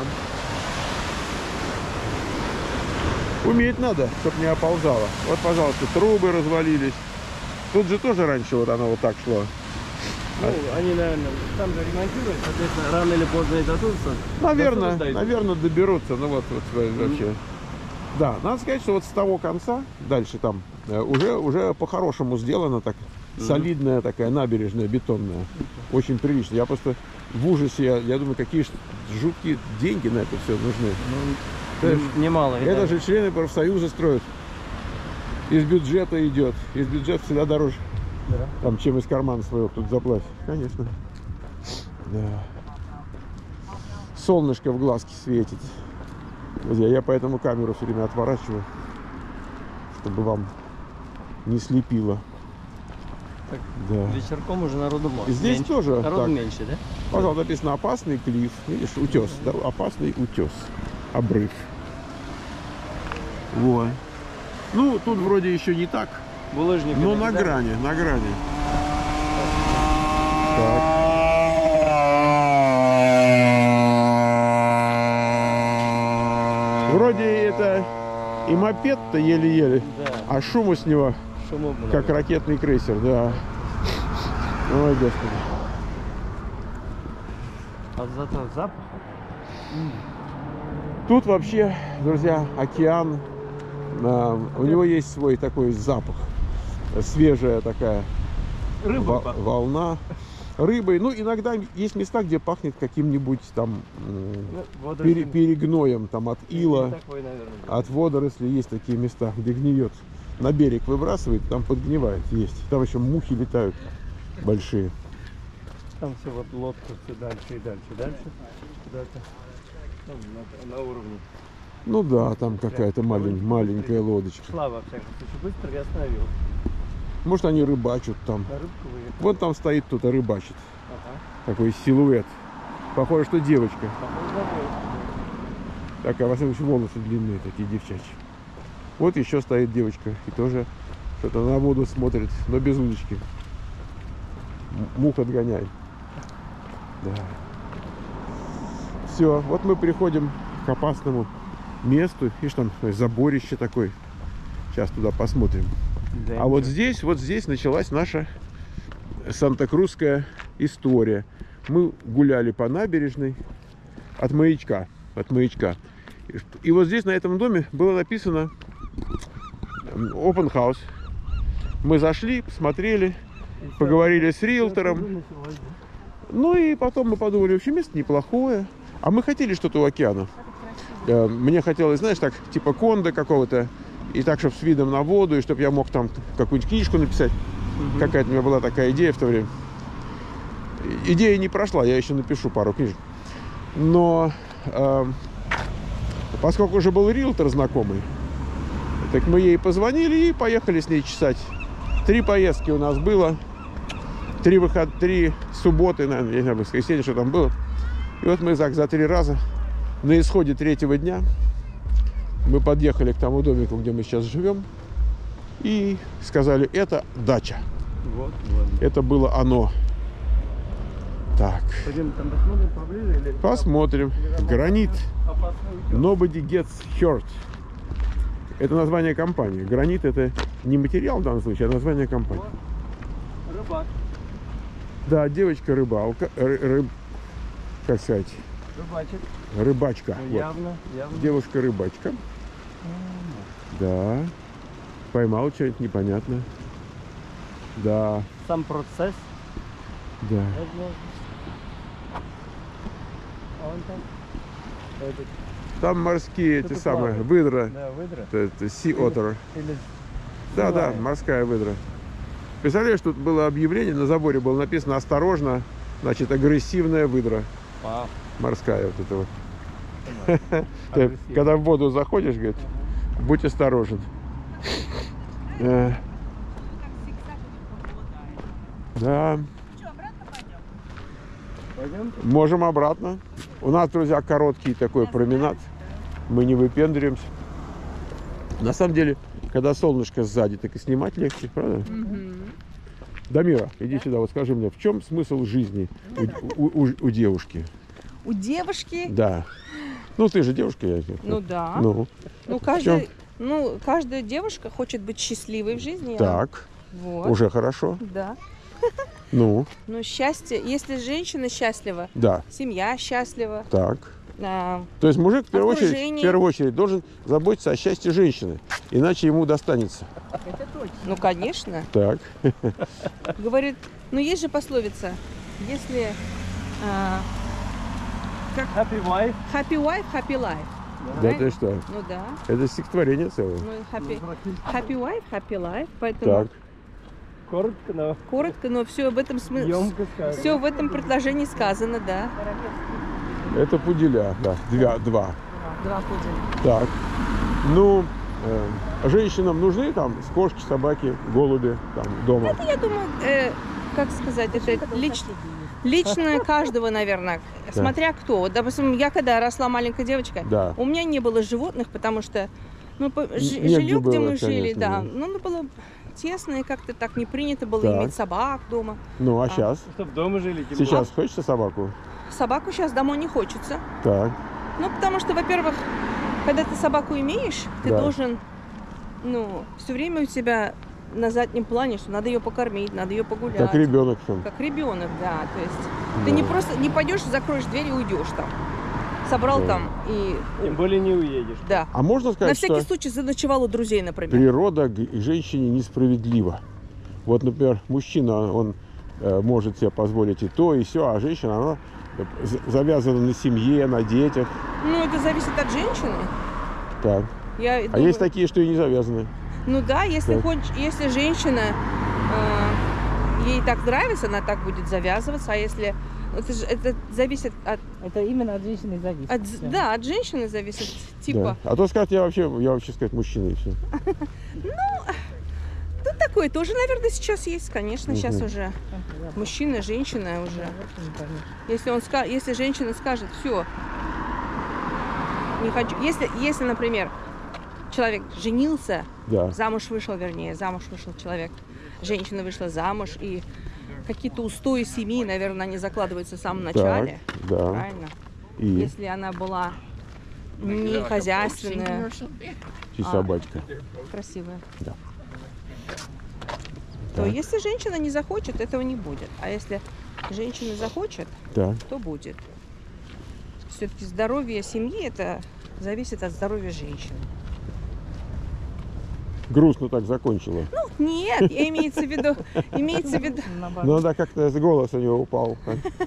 Уметь надо, чтобы не оползало. Вот, пожалуйста, трубы развалились. Тут же тоже раньше вот оно вот так шло. Ну, они, наверное, там же ремонтируют, соответственно, рано или поздно и дотутся. Наверное, До сюда дойдут. наверное, доберутся. Ну вот, вот вообще. Да, надо сказать, что вот с того конца, дальше там, э, уже, уже по-хорошему сделана так, солидная такая набережная, бетонная. Очень прилично. Я просто в ужасе, я, я думаю, какие ж жуткие деньги на это все нужны. Ну, Это ж- немало. Это же члены профсоюза строят. Из бюджета идет. Из бюджета всегда дороже, Да. там, чем из кармана своего тут заплатить. Конечно. Да. Солнышко в глазки светит. Друзья, я поэтому камеру все время отворачиваю, чтобы вам не слепило. Так, Да. вечерком уже народу мало. И здесь Меньше. тоже Народу так. меньше, да? Пожалуйста, написано опасный клифф. Видишь, утес. Да, опасный утес. Обрыв. Вот. Ну, тут вроде еще не так, Булыжник. но это на да? грани, на грани. Так. Вроде это и мопед-то еле-еле, Да. а шума с него Шумом много. как ракетный крейсер, да. Ой, господи. А зато запах. Тут вообще, друзья, океан. А, у него есть свой такой запах. Свежая такая Рыба. во- волна. Рыбой. Ну, иногда есть места, где пахнет каким-нибудь там м, пере- перегноем, там от ила, Такой, наверное, от водорослей. Есть такие места, где гниет. На берег выбрасывает, там подгнивает. Есть. Там еще мухи летают большие. Там все вот лодка все дальше и дальше, дальше. Куда-то. Ну, на, на уровне. Ну да, там какая-то малень- маленькая лодочка. Шла во всяком случае быстро и остановилась. Может, они рыбачат там. На рыбку выехала. Вот там стоит кто-то рыбачит. Ага. Такой силуэт. Похоже, что девочка. Похоже на девушку. Так, а во всяком случае, волосы длинные такие, девчачьи. Вот еще стоит девочка и тоже что-то на воду смотрит, но без удочки. М- Мух отгоняй. Да. Все, вот мы приходим к опасному месту. Видишь, там заборище такое. Сейчас туда посмотрим. А вот здесь, вот здесь началась наша санта-крузская история. Мы гуляли по набережной от маячка, от маячка. И что- И вот здесь на этом доме было написано Open House. Мы зашли, посмотрели, поговорили с риэлтором. Ну и потом мы подумали, вообще место неплохое. А мы хотели что-то у океана. Э, Мне хотелось, знаешь, так, типа кондо какого-то. И так, чтобы с видом на воду, и чтобы я мог там какую-нибудь книжку написать. Какая-то у меня была такая идея в то время. И- Идея не прошла, я еще напишу пару книжек. Но э, поскольку уже был риэлтор знакомый, так мы ей позвонили и поехали с ней чесать. Три поездки у нас было. три выход, три субботы, наверное, я не знаю, воскресенье, что там было. И вот мы так за три раза на исходе третьего дня мы подъехали к тому домику, где мы сейчас живем, и сказали, это дача. Вот, вот. Это было оно. Так. Пойдем там посмотрим поближе или... Посмотрим. Гранит. Nobody gets hurt. Это название компании. Гранит — это не материал в данном случае, а название компании. Рыбак. Да, девочка рыбалка. Ры, рыб, как сказать? Рыбачек. Рыбачка. Ну, Вот. явно, явно. Девушка рыбачка. Да. Поймал что-нибудь непонятное. Да. Сам процесс. Да. А он там? Этот, Там морские эти Что-то самые плавает. выдра. да, выдра. Это, это sea otter. Или... Да, да, Бывает. морская выдра. Представляешь, тут было объявление, на заборе было написано «Осторожно», значит, агрессивная выдра. Вау. Морская вот эта вот. Ты, Агрессивная. когда в воду заходишь, говорит, будь осторожен. Э, Да, Пойдем? можем обратно. У нас, друзья, короткий такой променад. Мы не выпендриваемся. На самом деле, когда солнышко сзади, так и снимать легче, правда? Дамира, иди сюда, вот скажи мне, в чем смысл жизни у, у- у- у девушки? У девушки, Да. Ну, ты же девушка, я ну да. Ну, Ну, каждый, ну, каждая девушка хочет быть счастливой в жизни. так, Вот. уже хорошо. Да. Ну, Ну, счастье, если женщина счастлива, да, семья счастлива, так. а, То есть мужик в первую, очередь, в Окружение. первую очередь должен заботиться о счастье женщины, иначе ему достанется. ну, конечно. Так, Говорит, ну, есть же пословица, если а, Happy wife. happy wife, happy life. да Правильно? ты что? Ну, да. Это стихотворение целое. Ну, happy, happy wife, happy life. Поэтому Так, Коротко, но коротко, но все об этом смысле. емко сказано. Все в этом предложении сказано, да. это пуделя, да, два. два. Два пуделя. Так, ну, э, женщинам нужны там кошки, собаки, голуби там дома? Я думаю, э, как сказать, это лич, лично каждого, наверное, смотря кто. Вот, допустим, я когда росла маленькая девочка, Да. у меня не было животных, потому что ну, по- ж- Негде жилье, где было, мы жили, конечно, да, да. ну, оно было тесно, и как-то так не принято было Так. иметь собак дома. Ну, а А. сейчас? Чтоб дома жили, тепло. Сейчас хочется собаку? Собаку сейчас домой не хочется. Так, Ну, потому что, во-первых, когда ты собаку имеешь, ты Да. должен, ну, все время у тебя на заднем плане, что надо ее покормить, надо ее погулять. как ребенок там. Как ребенок, да. То есть ты Да. не просто не пойдешь, закроешь дверь и уйдешь там. Собрал Да. там и. Тем более не уедешь. Да. А можно На сказать, всякий что случай заночевал у друзей, например. природа к женщине несправедлива? Вот, например, мужчина, он э, может себе позволить и то, и все, а женщина, она з- завязана на семье, на детях. Ну, это зависит от женщины. Так. Я А думаю- есть такие, что и не завязаны. Ну да, если Так. хочешь, если женщина э, ей так нравится, она так будет завязываться, а если это, же- это зависит от, Это именно от женщины зависит. от з- да, от женщины зависит, типа. Да. А то сказать, я вообще, я вообще сказать, мужчина и все. Ну такое тоже, наверное, сейчас есть, конечно, сейчас Мгм. уже мужчина, женщина уже. Если он ска- если женщина скажет, все, не хочу. Если, если, например, человек женился, Да. замуж вышел, вернее, замуж вышел человек, женщина вышла замуж, и какие-то устои семьи, наверное, они закладываются в самом начале. Так, да. Правильно? И, Если она была не хозяйственная, и а. собачка. красивая, Да. то Так. если женщина не захочет, этого не будет. А если женщина захочет, Так. то будет. Все-таки здоровье семьи это зависит от здоровья женщины. Грустно так закончила. Нет, я имеется в виду, имеется в виду, Ну да, как-то голос у него упал.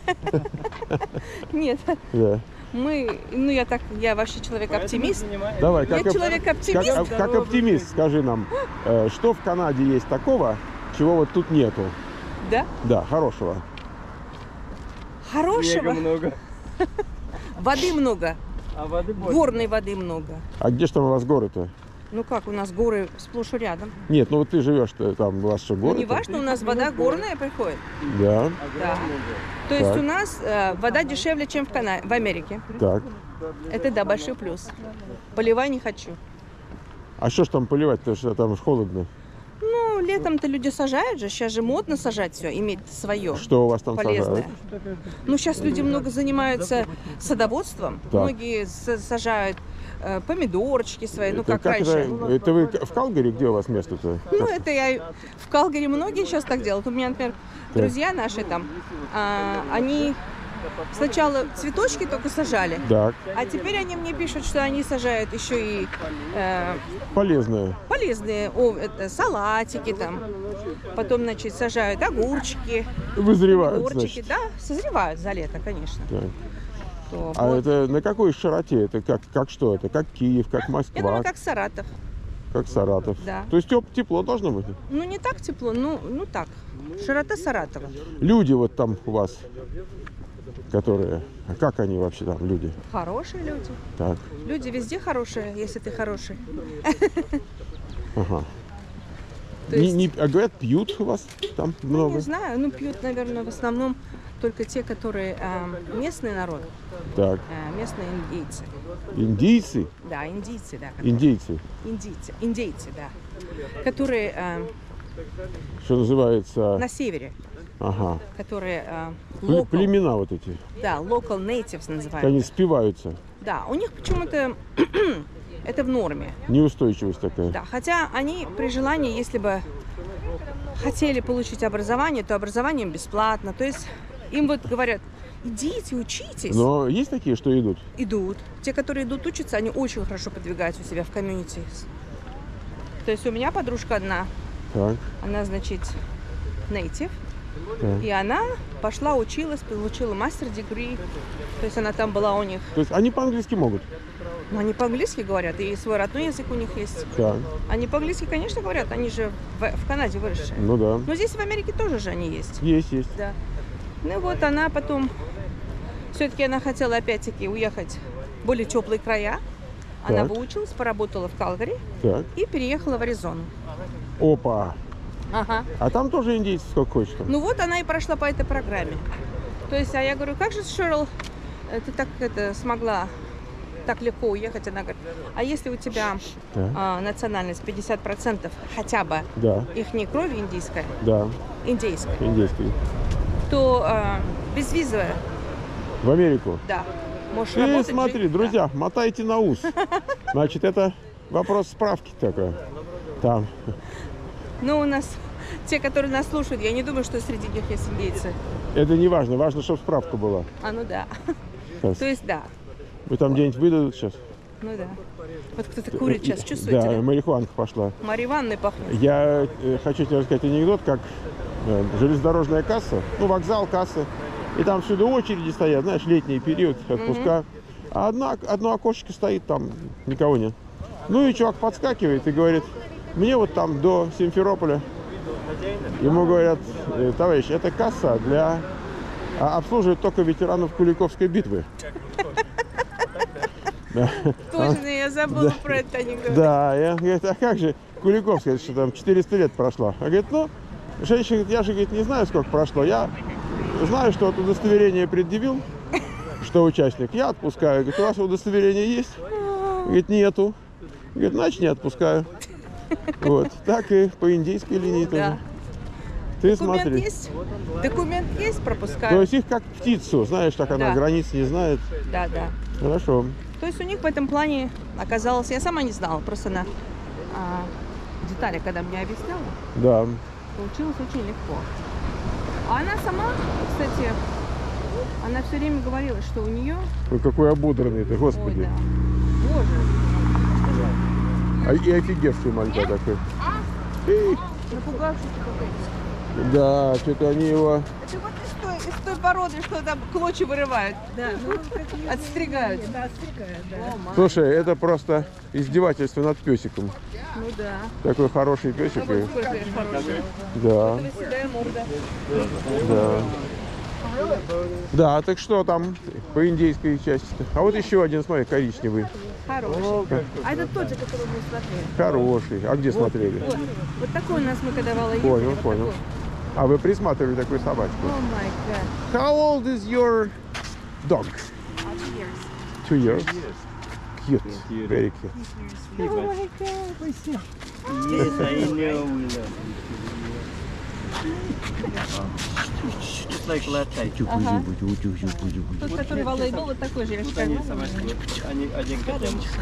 нет, Да. мы, ну я так, я вообще человек-оптимист. Давай, Я как, оп- человек-оптимист. как, как оптимист, скажи нам, э, что в Канаде есть такого, чего вот тут нету? Да? Да, хорошего. Снега Хорошего. много. Воды много. А воды больше. Горной воды много. А где ж там у вас горы-то? Ну как, у нас горы сплошь и рядом. Нет, ну вот ты живешь там, у вас что, горы? Ну не там? важно, у нас вода горная приходит. Да, Да. То есть Так. у нас э, вода дешевле, чем в, Кана... в Америке. так. Это, да, большой плюс. Поливай не хочу. А что ж там поливать, потому что там ж холодно. Ну, летом-то люди сажают же. Сейчас же модно сажать все, иметь свое. Что у вас там Полезное. сажают? Ну, сейчас люди много занимаются садоводством. Так. Многие с- сажают э, помидорчики свои, ну Это как, как раньше. это, это вы в Калгари, где у вас место-то? Ну, это я в Калгари многие сейчас так делают. У меня, например, Так. друзья наши там, а, они сначала цветочки только сажали, Так, а теперь они мне пишут, что они сажают еще и э, полезное. полезные о, это, салатики там. Потом, значит, сажают огурчики, Вызревают, огурчики, значит. да, созревают за лето, конечно. Так. То А вот. это на какой широте? Это как, как что это? Как Киев, как Я Москва, думаю, как... как Саратов. Саратов? Да. То есть теп- тепло должно быть? Ну, не так тепло, ну, ну так. Широта Саратова. Люди вот там у вас, которые... А как они вообще там, люди? Хорошие люди. Так, Люди везде хорошие, если ты хороший. ага. То Не- есть- не- а говорят, пьют у вас там Ну, много? не знаю, ну пьют, наверное, в основном только те, которые э, местный народ, Так, э, местные индейцы. индийцы? Да, индийцы, да. которые- Индейцы, Индийцы, индейцы, да. Которые э, что называется... на севере, Ага. которые э, Пле- local, Племена вот эти. да, local natives называют. Они спиваются. Да, у них почему-то это в норме. Неустойчивость такая. Да, хотя они при желании, если бы хотели получить образование, то образование им бесплатно. То есть им вот говорят, идите, учитесь. Но есть такие, что идут? Идут. Те, которые идут учиться, они очень хорошо продвигаются у себя в комьюнити. То есть у меня подружка одна, Так, она, значит, native, так. и она пошла, училась, получила мастер-дегри. То есть она там была у них. То есть они по-английски могут? Ну, они по-английски говорят, и свой родной язык у них есть. Так, Они по-английски, конечно, говорят, они же в, в Канаде выросшие. ну да. Но здесь в Америке тоже же они есть. Есть, есть. Да. Ну вот она потом, все-таки она хотела опять-таки уехать в более теплые края. Она Так. выучилась, поработала в Калгари Так. и переехала в Аризону. Опа. Ага. А там тоже индейцы сколько хочешь там? Ну вот она и прошла по этой программе. То есть, а я говорю, как же, Шерл, ты так это смогла так легко уехать? Она говорит, а если у тебя Так. а, национальность пятьдесят процентов хотя бы Да, их не крови индийская, да, индейская, индейский. то а, безвизовая, В Америку. да, можешь И работать. смотри, жить, да. друзья, мотайте на ус. Значит, это вопрос справки такой. Там. Ну, у нас те, которые нас слушают, я не думаю, что среди них есть индейцы. Это не важно, важно, чтобы справка была. А, ну да. Сейчас. То есть, да. Вы там где-нибудь выдадут сейчас? Ну да. Вот кто-то курит сейчас, чувствуете? Да, Да, марихуанка пошла. Марьей Ивановной пахнет. Я э, хочу тебе рассказать анекдот, как э, железнодорожная касса, ну, вокзал, касса, и там всюду очереди стоят, знаешь, летний период, отпуска. А одна, одно окошечко стоит, там никого нет. Ну и чувак подскакивает и говорит, мне вот там до Симферополя. Ему говорят, «Э, товарищ, это касса для... а, обслуживает только ветеранов Куликовской битвы. Да. Точно, я забыла про это анекдот. Да, я, говорит, а как же Куликовская, что там четыреста лет прошло. А говорит, ну, женщина, говорит, я же, говорит, не знаю, сколько прошло. Я знаю, что вот удостоверение предъявил, что участник, я отпускаю. Говорит, у вас удостоверение есть? Говорит, нету. Говорит, значит, не отпускаю. Вот, так и по индийской линии Да. тоже. Ты Документ смотри. есть? Документ есть, То пропускаю. есть их как птицу, знаешь, так она Да. границ не знает. Да, да. Хорошо. То есть у них в этом плане оказалось, я сама не знала, просто на а, детали, когда мне объясняла, Да. получилось очень легко. А она сама, кстати, она все время говорила, что у нее... Ой, какой ободранный ты, Ой, господи. да. Боже, А, и офигевший мальчик такой. И, напугавшись какой-то. да, что-то они его... Это вот из той, из той породы, что там клочья вырывают. Да, ну, отстригают. Да, отстригают, да. О, мама. Слушай, это просто издевательство над песиком. Ну да. Такой хороший песик. Вот и- сколько я хорошая. Да, Седая морда. да. Да, так что там по индейской части-то? А вот еще один, смотри, коричневый. Хороший. А это тот же, который мы смотрели. Хороший. А где смотрели? Вот, вот такой у нас мы когда вала ездили. Понял, вот понял. такой. А вы присматривали такую собачку? О май гад. How old is your dog? Two years. Cute. Very cute. О май гад. Yes, I know we love Just like last time. Ага. Тот, который вала был, вот такой же. Я же Они сказала. собачки, вот, они один котеночек.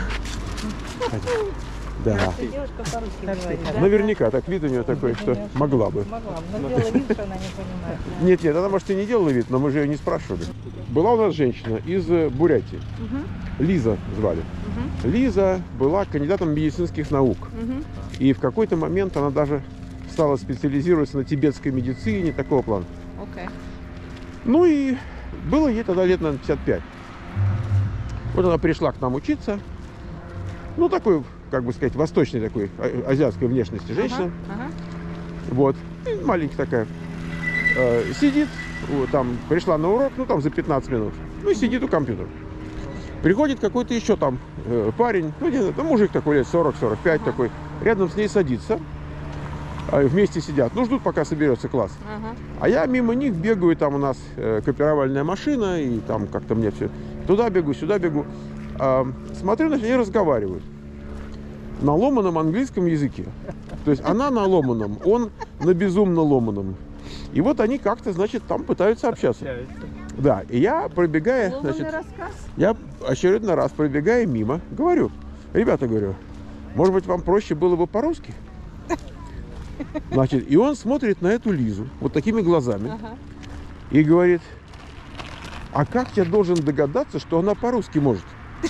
Да. Девушка по-русски говорит, да? Наверняка, так вид у нее такой, что могла бы. Могла бы, но делала вид, что она не понимает. Нет, нет, она, может, и не делала вид, но мы же ее не спрашивали. Была у нас женщина из э, Бурятии. Мгм. Лиза звали. Мгм. Лиза была кандидатом медицинских наук. Мгм. И в какой-то момент она даже стала специализироваться на тибетской медицине, такого плана. Окей. Ну и было ей тогда лет, наверное, пятьдесят пять. Вот она пришла к нам учиться. Ну, такой, как бы сказать, восточной такой, а- азиатской внешности женщина. Ага. Ага. Вот. И маленькая такая. Э, сидит, вот, там, пришла на урок, ну, там, за пятнадцать минут. Ну, и сидит у компьютера. Приходит какой-то еще там э, парень, ну, не знаю, ну, мужик такой лет сорок-сорок пять такой, рядом с ней садится. А вместе сидят. Ну, ждут, пока соберется класс. Ага. А я мимо них бегаю, там у нас э, копировальная машина, и там как-то мне все туда бегу, сюда бегу. А, смотрю, значит, они разговаривают на ломаном английском языке. То есть она на ломаном, он на безумно ломаном. И вот они как-то, значит, там пытаются общаться. Да, и я, пробегая, Ломаный значит, рассказ. я очередной раз, пробегая мимо, говорю, ребята, говорю, может быть, вам проще было бы по-русски? Значит, и он смотрит на эту Лизу вот такими глазами Ага. и говорит, а как я должен догадаться, что она по-русски может?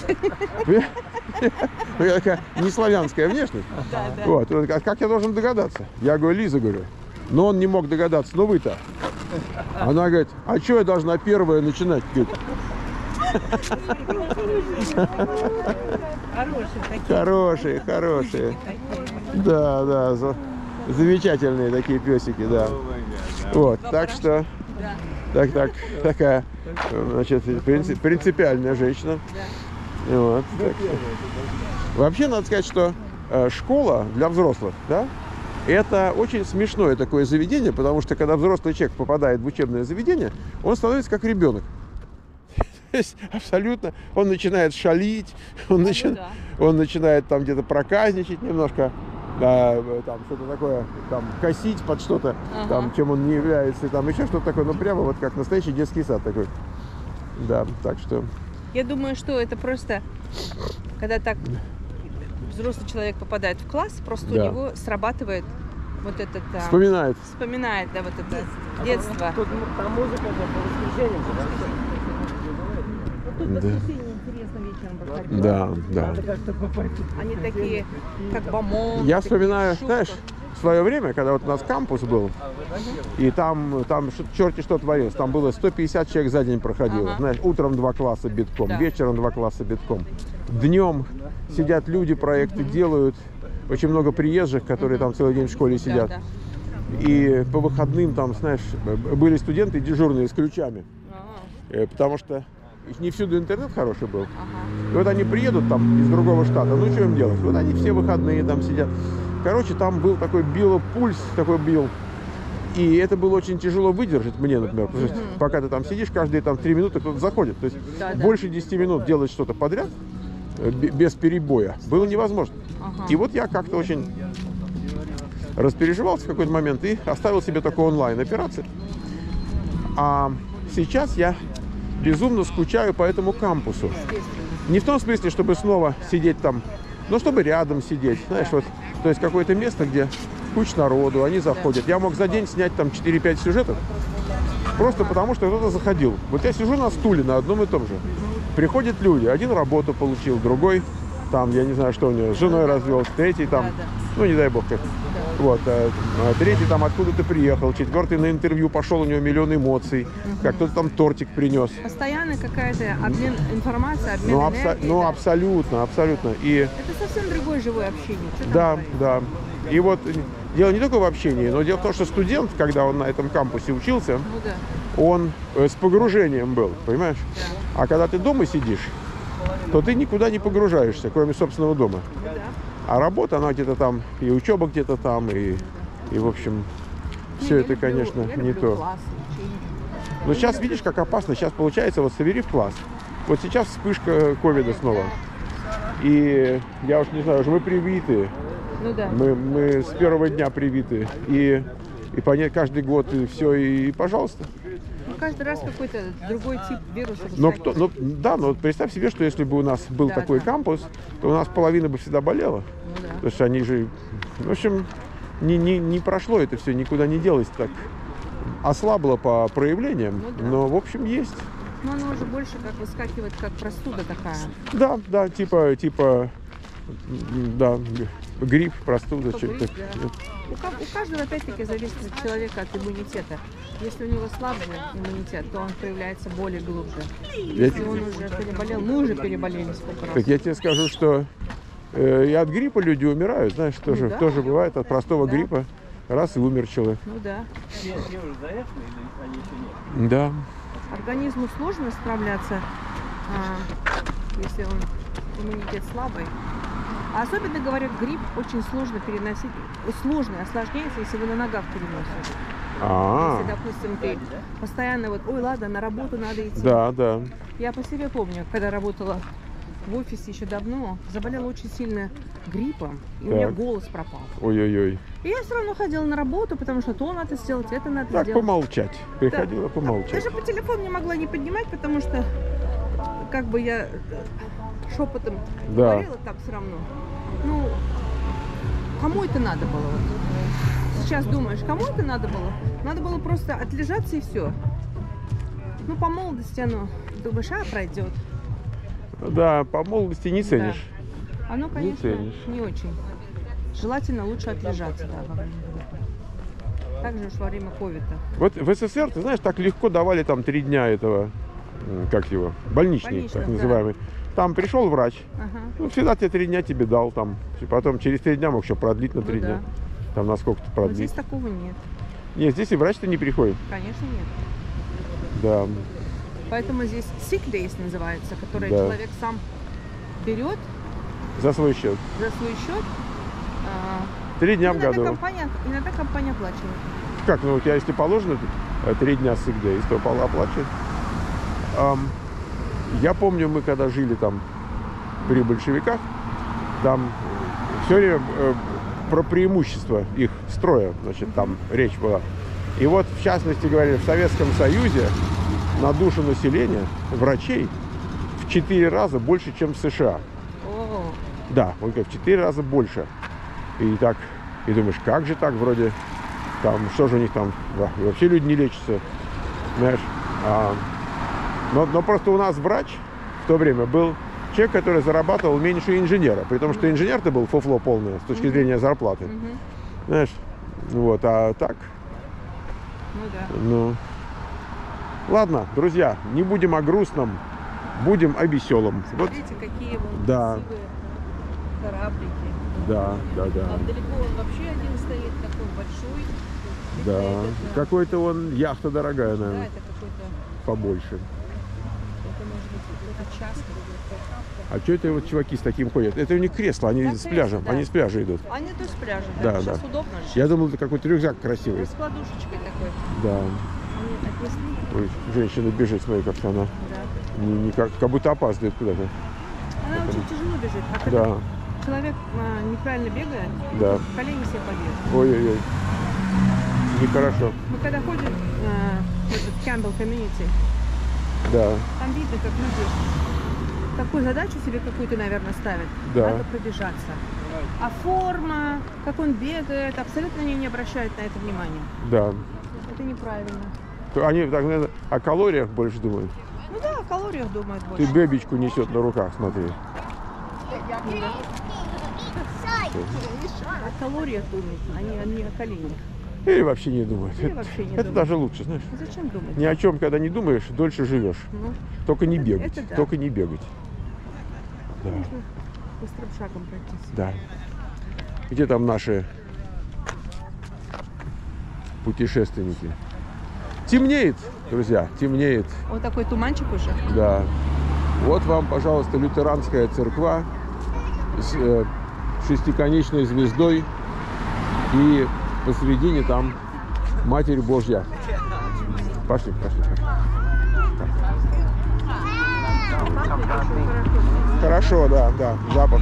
У меня такая неславянская внешность. Да, да. Вот, он говорит, а как я должен догадаться? Я говорю, Лиза, говорю, но он не мог догадаться, но вы-то. Она говорит, а что я должна первая начинать? Говорит, Хорошие такие. хорошие, хорошие. Да, да, за- замечательные такие песики, да. Вот, так что, так, так, такая, значит, принци- принципиальная женщина. Вот, так что. Вообще, надо сказать, что э, школа для взрослых, да, это очень смешное такое заведение, потому что когда взрослый человек попадает в учебное заведение, он становится как ребенок. То есть абсолютно, он начинает шалить, он, начи- да. он начинает там где-то проказничать немножко, да, там что-то такое, там косить под что-то, Ага. там, чем он не является, и там еще что-то такое, ну прямо вот как настоящий детский сад такой. Да, так что. Я думаю, что это просто, когда так взрослый человек попадает в класс, просто Да. у него срабатывает вот этот, а, Вспоминает. вспоминает, да, вот это детство. Тут м- там музыка же по воскресеньям, Вот тут в Да. воскресенье интересно вечером проходить. Да, да. да? Как-то попасть. Они такие, как бомон. Я вспоминаю, знаешь, в свое время, когда вот у нас кампус был, и там, там ш- черти что творилось, там было сто пятьдесят человек за день проходило. Ага. Знаешь, утром два класса битком, Да. вечером два класса битком. Днем сидят люди, проекты делают, очень много приезжих, которые там целый день в школе сидят. Да, И по выходным там, знаешь, б- были студенты дежурные с ключами, да. э, потому что не всюду интернет хороший был. Ага. И вот они приедут там из другого штата, ну что им делать? Вот они все выходные там сидят. Короче, там был такой било пульс, такой бил. И это было очень тяжело выдержать мне, например. Потому что пока ты там сидишь, каждые там три минуты кто-то заходит. То есть Да, да. больше десяти минут делать что-то подряд э, бе- без перебоя было невозможно. Ага. И вот я как-то очень распереживался в какой-то момент и оставил себе такой онлайн-операции. А сейчас я безумно скучаю по этому кампусу. Не в том смысле, чтобы снова сидеть там, но чтобы рядом сидеть. Знаешь, вот, то есть какое-то место, где куча народу, они заходят. Я мог за день снять там четыре-пять сюжетов, просто потому что кто-то заходил. Вот я сижу на стуле на одном и том же. Приходят люди, один работу получил, другой там, я не знаю, что у него, с женой развелся, третий там, Да, да. ну не дай бог как. Вот, а, а третий там откуда-то приехал, четвертый на интервью пошел, у него миллион эмоций, как кто-то там тортик принес. Постоянно какая-то обмен информацией, обмен Ну, абсо- энергией. ну да. абсолютно, абсолютно. И Это совсем другое живое общение. Что там да, говорить? да. И вот дело не только в общении, но дело в том, что студент, когда он на этом кампусе учился, Ну да. он э, с погружением был, понимаешь? А когда ты дома сидишь, то ты никуда не погружаешься, кроме собственного дома. Да. А работа, она где-то там, и учеба где-то там, и, и в общем, Не, все я это, люблю- конечно, я не люблю то. класс, учение. Но сейчас видишь, как опасно. Сейчас получается, вот собери в класс. Вот сейчас вспышка ковида снова. И я уж не знаю, уже мы привиты. Ну да. Мы, мы с первого дня привиты. И, и понять каждый год, и все, и, пожалуйста. Ну, каждый раз какой-то другой тип вируса. Но выскакивает. кто, ну, да, но вот представь себе, что если бы у нас был Да, такой да. кампус, то у нас половина бы всегда болела. Ну да. Потому что они же, в общем, не, не, не прошло это все, никуда не делось так. Ослабло по проявлениям, Ну да. но, в общем, есть. Но оно уже больше как выскакивает, как простуда такая. Да, да, типа, типа, м, да, г- грипп, простуда, Как что-то. грипп, да. У, ка- у каждого, опять-таки, зависит от человека, от иммунитета. Если у него слабый иммунитет, то он проявляется более глубже. Если он уже переболел, мы уже переболели сколько раз. Так я тебе скажу, что э, и от гриппа люди умирают, знаешь, тоже, да. тоже бывает, от простого Да. гриппа раз и умер человек. Ну да. Все, все уже заехали, или они еще нет? Да. Организму сложно справляться, а, если он иммунитет слабый. А особенно, говорят, грипп очень сложно переносить, сложно осложняется, если вы на ногах переносите. А, Если, допустим, ты постоянно вот, ой, ладно, на работу надо идти. да, да. Я по себе помню, когда работала в офисе еще давно, заболела очень сильно гриппом, и у меня Так. голос пропал. Ой-ой-ой. И я все равно ходила на работу, потому что то надо сделать, это надо Так, сделать. помолчать. Приходила помолчать. Даже по телефону не могла не поднимать, потому что как бы я э, шепотом Да. говорила так все равно. Ну, кому это надо было? Вот? Сейчас думаешь, кому это надо было? Надо было просто отлежаться и все. Ну, по молодости оно, думаешь, а, пройдет. Да, по молодости не ценишь. Оно, конечно, ценишь. не очень. Желательно лучше отлежаться, да, во время гриппа. Также уж во время ковида. Вот в СССР, ты знаешь, так легко давали там три дня этого, м, как его, больничный, Больничный, так да. называемый. Там пришел врач, Ага. ну, всегда тебе три дня тебе дал там. И потом через три дня мог еще продлить на Ну три да. дня. Там на сколько-то Но продлить. здесь такого нет. Нет, здесь и врач-то не приходит. Конечно, нет. Да. Поэтому здесь sick days называется, который Да. человек сам берет За свой счет. за свой счет. А, Три дня в иногда, году. компания, иногда компания оплачивает. Как, ну у тебя если положено э, три дня sick days, то пол- оплачивает. Ам, я помню, мы когда жили там при большевиках, там все время э, про преимущество их строя, значит, там речь была. И вот, в частности говоря, в Советском Союзе на душу населения врачей в четыре раза больше, чем в США. О, Да, он говорит, в четыре раза больше. И так, и думаешь, как же так, вроде, там, что же у них там, да, и вообще люди не лечатся, знаешь. А, но, но просто у нас врач в то время был человек, который зарабатывал меньше инженера, при том, что инженер-то был фуфло полное с точки зрения зарплаты, мгм. знаешь. Вот, а так, Ну да. ну... Ладно, друзья, не будем о грустном, будем о веселом. Вот, Смотрите, какие вот Да. красивые кораблики. да, да, да. А далеко он вообще один стоит, такой большой. Да, Это, да. какой-то он, яхта дорогая, Да, наверное, это какой-то, побольше. это может быть какой-то частный. А что это вот чуваки с таким ходят? Это у них кресло, они Да, с пляжем, да. они с пляжа идут. Они тут с пляжа, Да, да. да. Сейчас удобно же. Я думал, это какой-то рюкзак красивый. Раскладушечкой такой. Да. Они отнесли. Ой, женщина бежит, смотри, как она. Да. Не, не как, как будто опаздывает куда-то. Она очень тяжело бежит. А когда Да, человек а, неправильно бегает, да. колени себе побьет. Ой-ой-ой. Нехорошо. Мы когда ходим а, в этот Campbell Community, Да, там видно, как люди такую задачу себе какую-то, наверное, ставят. Да. Надо пробежаться. А форма, как он бегает, абсолютно они не обращают на это внимания. да. Это неправильно. То Они так, наверное, о калориях больше думают. Ну да, о калориях думают Ты больше. бебечку несет на руках, смотри. О калориях думают, а не, а не о коленях. Или вообще не думают. Или Это, вообще не это думают. даже лучше, знаешь. А зачем думать? Ни о чем, когда не думаешь, дольше живешь. Ну, Только не Это- бегать. это да. Только не бегать. Да, можно быстрым шагом пройтись. да. Где там наши путешественники? Темнеет, друзья, темнеет. Вот такой туманчик уже. Да. Вот вам, пожалуйста, лютеранская церква с э, шестиконечной звездой. И посередине там Матерь Божья. Пошли, пошли, пошли. Хорошо, да, да, запах.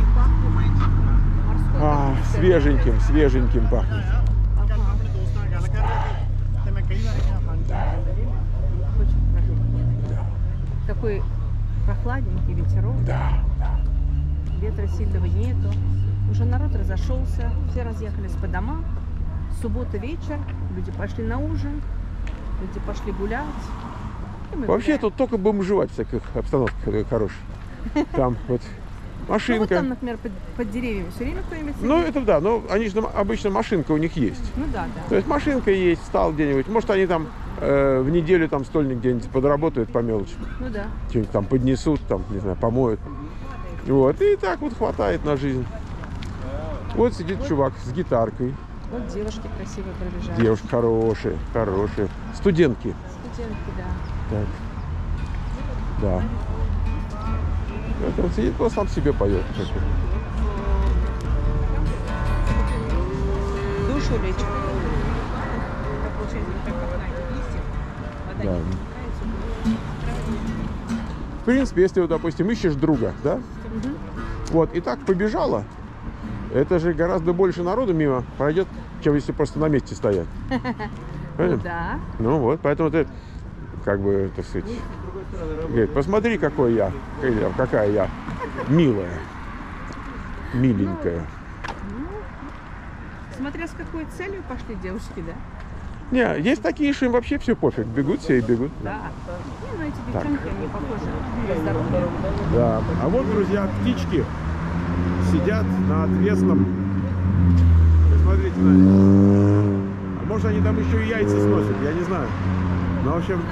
А, свеженьким, свеженьким пахнет. Такой прохладненький ветерок. Да, да. Ветра сильного нету. Уже народ разошелся, все разъехались по домам. Суббота вечер, люди пошли на ужин, люди пошли гулять. И мы Вообще гуляем. тут только бомжевать всяких обстановка хорошая. Там вот Ну, вот машинка. там, например, под, под деревьями все время кто-нибудь сидит. Ну, это да, но они же обычно машинка у них есть. Ну да, да. То есть машинка есть, встал где-нибудь. Может, они там э, в неделю там стольник где-нибудь подработают по мелочи. Ну да. Что-нибудь там поднесут, там, не знаю, помоют. Вот, и так вот хватает на жизнь. Вот сидит чувак с гитаркой. Вот девушки красивые пробежали. Девушка хорошая, хорошая. Студентки. Студентки, да. Так. Да. Это он сидит, просто сам себе поет. Душу лечит. Да. В принципе, если, вот, допустим, ищешь друга, да? Вот, и так побежала, это же гораздо больше народу мимо пройдет, чем если просто на месте стоять. Ну Понятно? да. Ну вот, поэтому ты, как бы, так сказать, говорит, посмотри, какой я, какая я милая, миленькая. Смотря с какой целью пошли девушки, да? Не, есть такие, что им вообще все пофиг, бегут все и бегут. Да. Не, ну эти девчонки, они похожи на здоровье. Да. А вот, друзья, птички сидят на отвесном. Посмотрите на них. А может, они там еще и яйца сносят, я не знаю. Ну, в общем,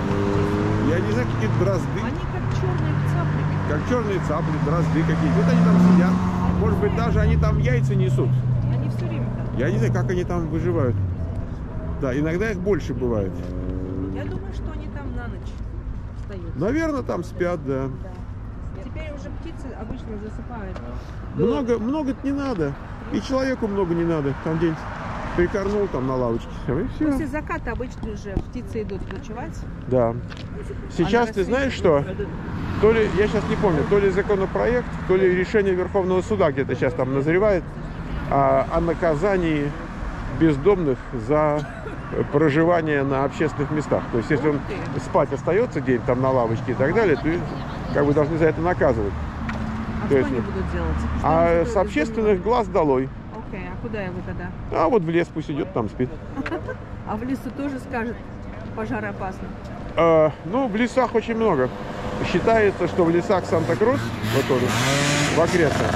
я не знаю, какие дрозды. Они как черные цапли. Как черные цапли, дрозды какие-то. Вот они там сидят. Может быть, даже они там яйца несут. Они все время там. Я не знаю, как они там выживают. Да, иногда их больше бывает. Я думаю, что они там на ночь встают. Наверное, там спят, да. Теперь уже птицы обычно засыпают. Много, много не надо. И человеку много не надо. Там день прикорнул там на лавочке. И все. После заката обычно уже птицы идут ночевать. Да. Сейчас А ты на знаешь что? То ли, я сейчас не помню, то ли законопроект, то ли решение Верховного суда где-то сейчас там назревает о, о наказании бездомных за проживание на общественных местах. То есть, если он спать остается день там на лавочке и так далее, то их как бы должны за это наказывать. А То что есть, они будут делать? Что А они с делают? общественных глаз долой. Окей, а куда его тогда? А вот в лес пусть идет, там спит. А в лесу тоже скажет, пожар опасно. А, ну, в лесах очень много. Считается, что в лесах Санта-Крус, вот тоже, в окрестностях,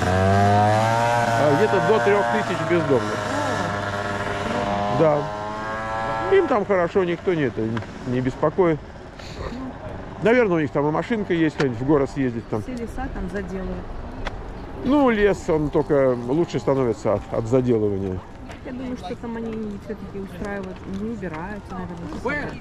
а, где-то до трех тысяч бездомных. Да. Им там хорошо, никто не, это, не беспокоит. Наверное, у них там и машинка есть, в город съездить там. Все леса там заделают. Ну, лес, он только лучше становится от, от заделывания. Я думаю, что там они все-таки устраивают, не убираются, наверное.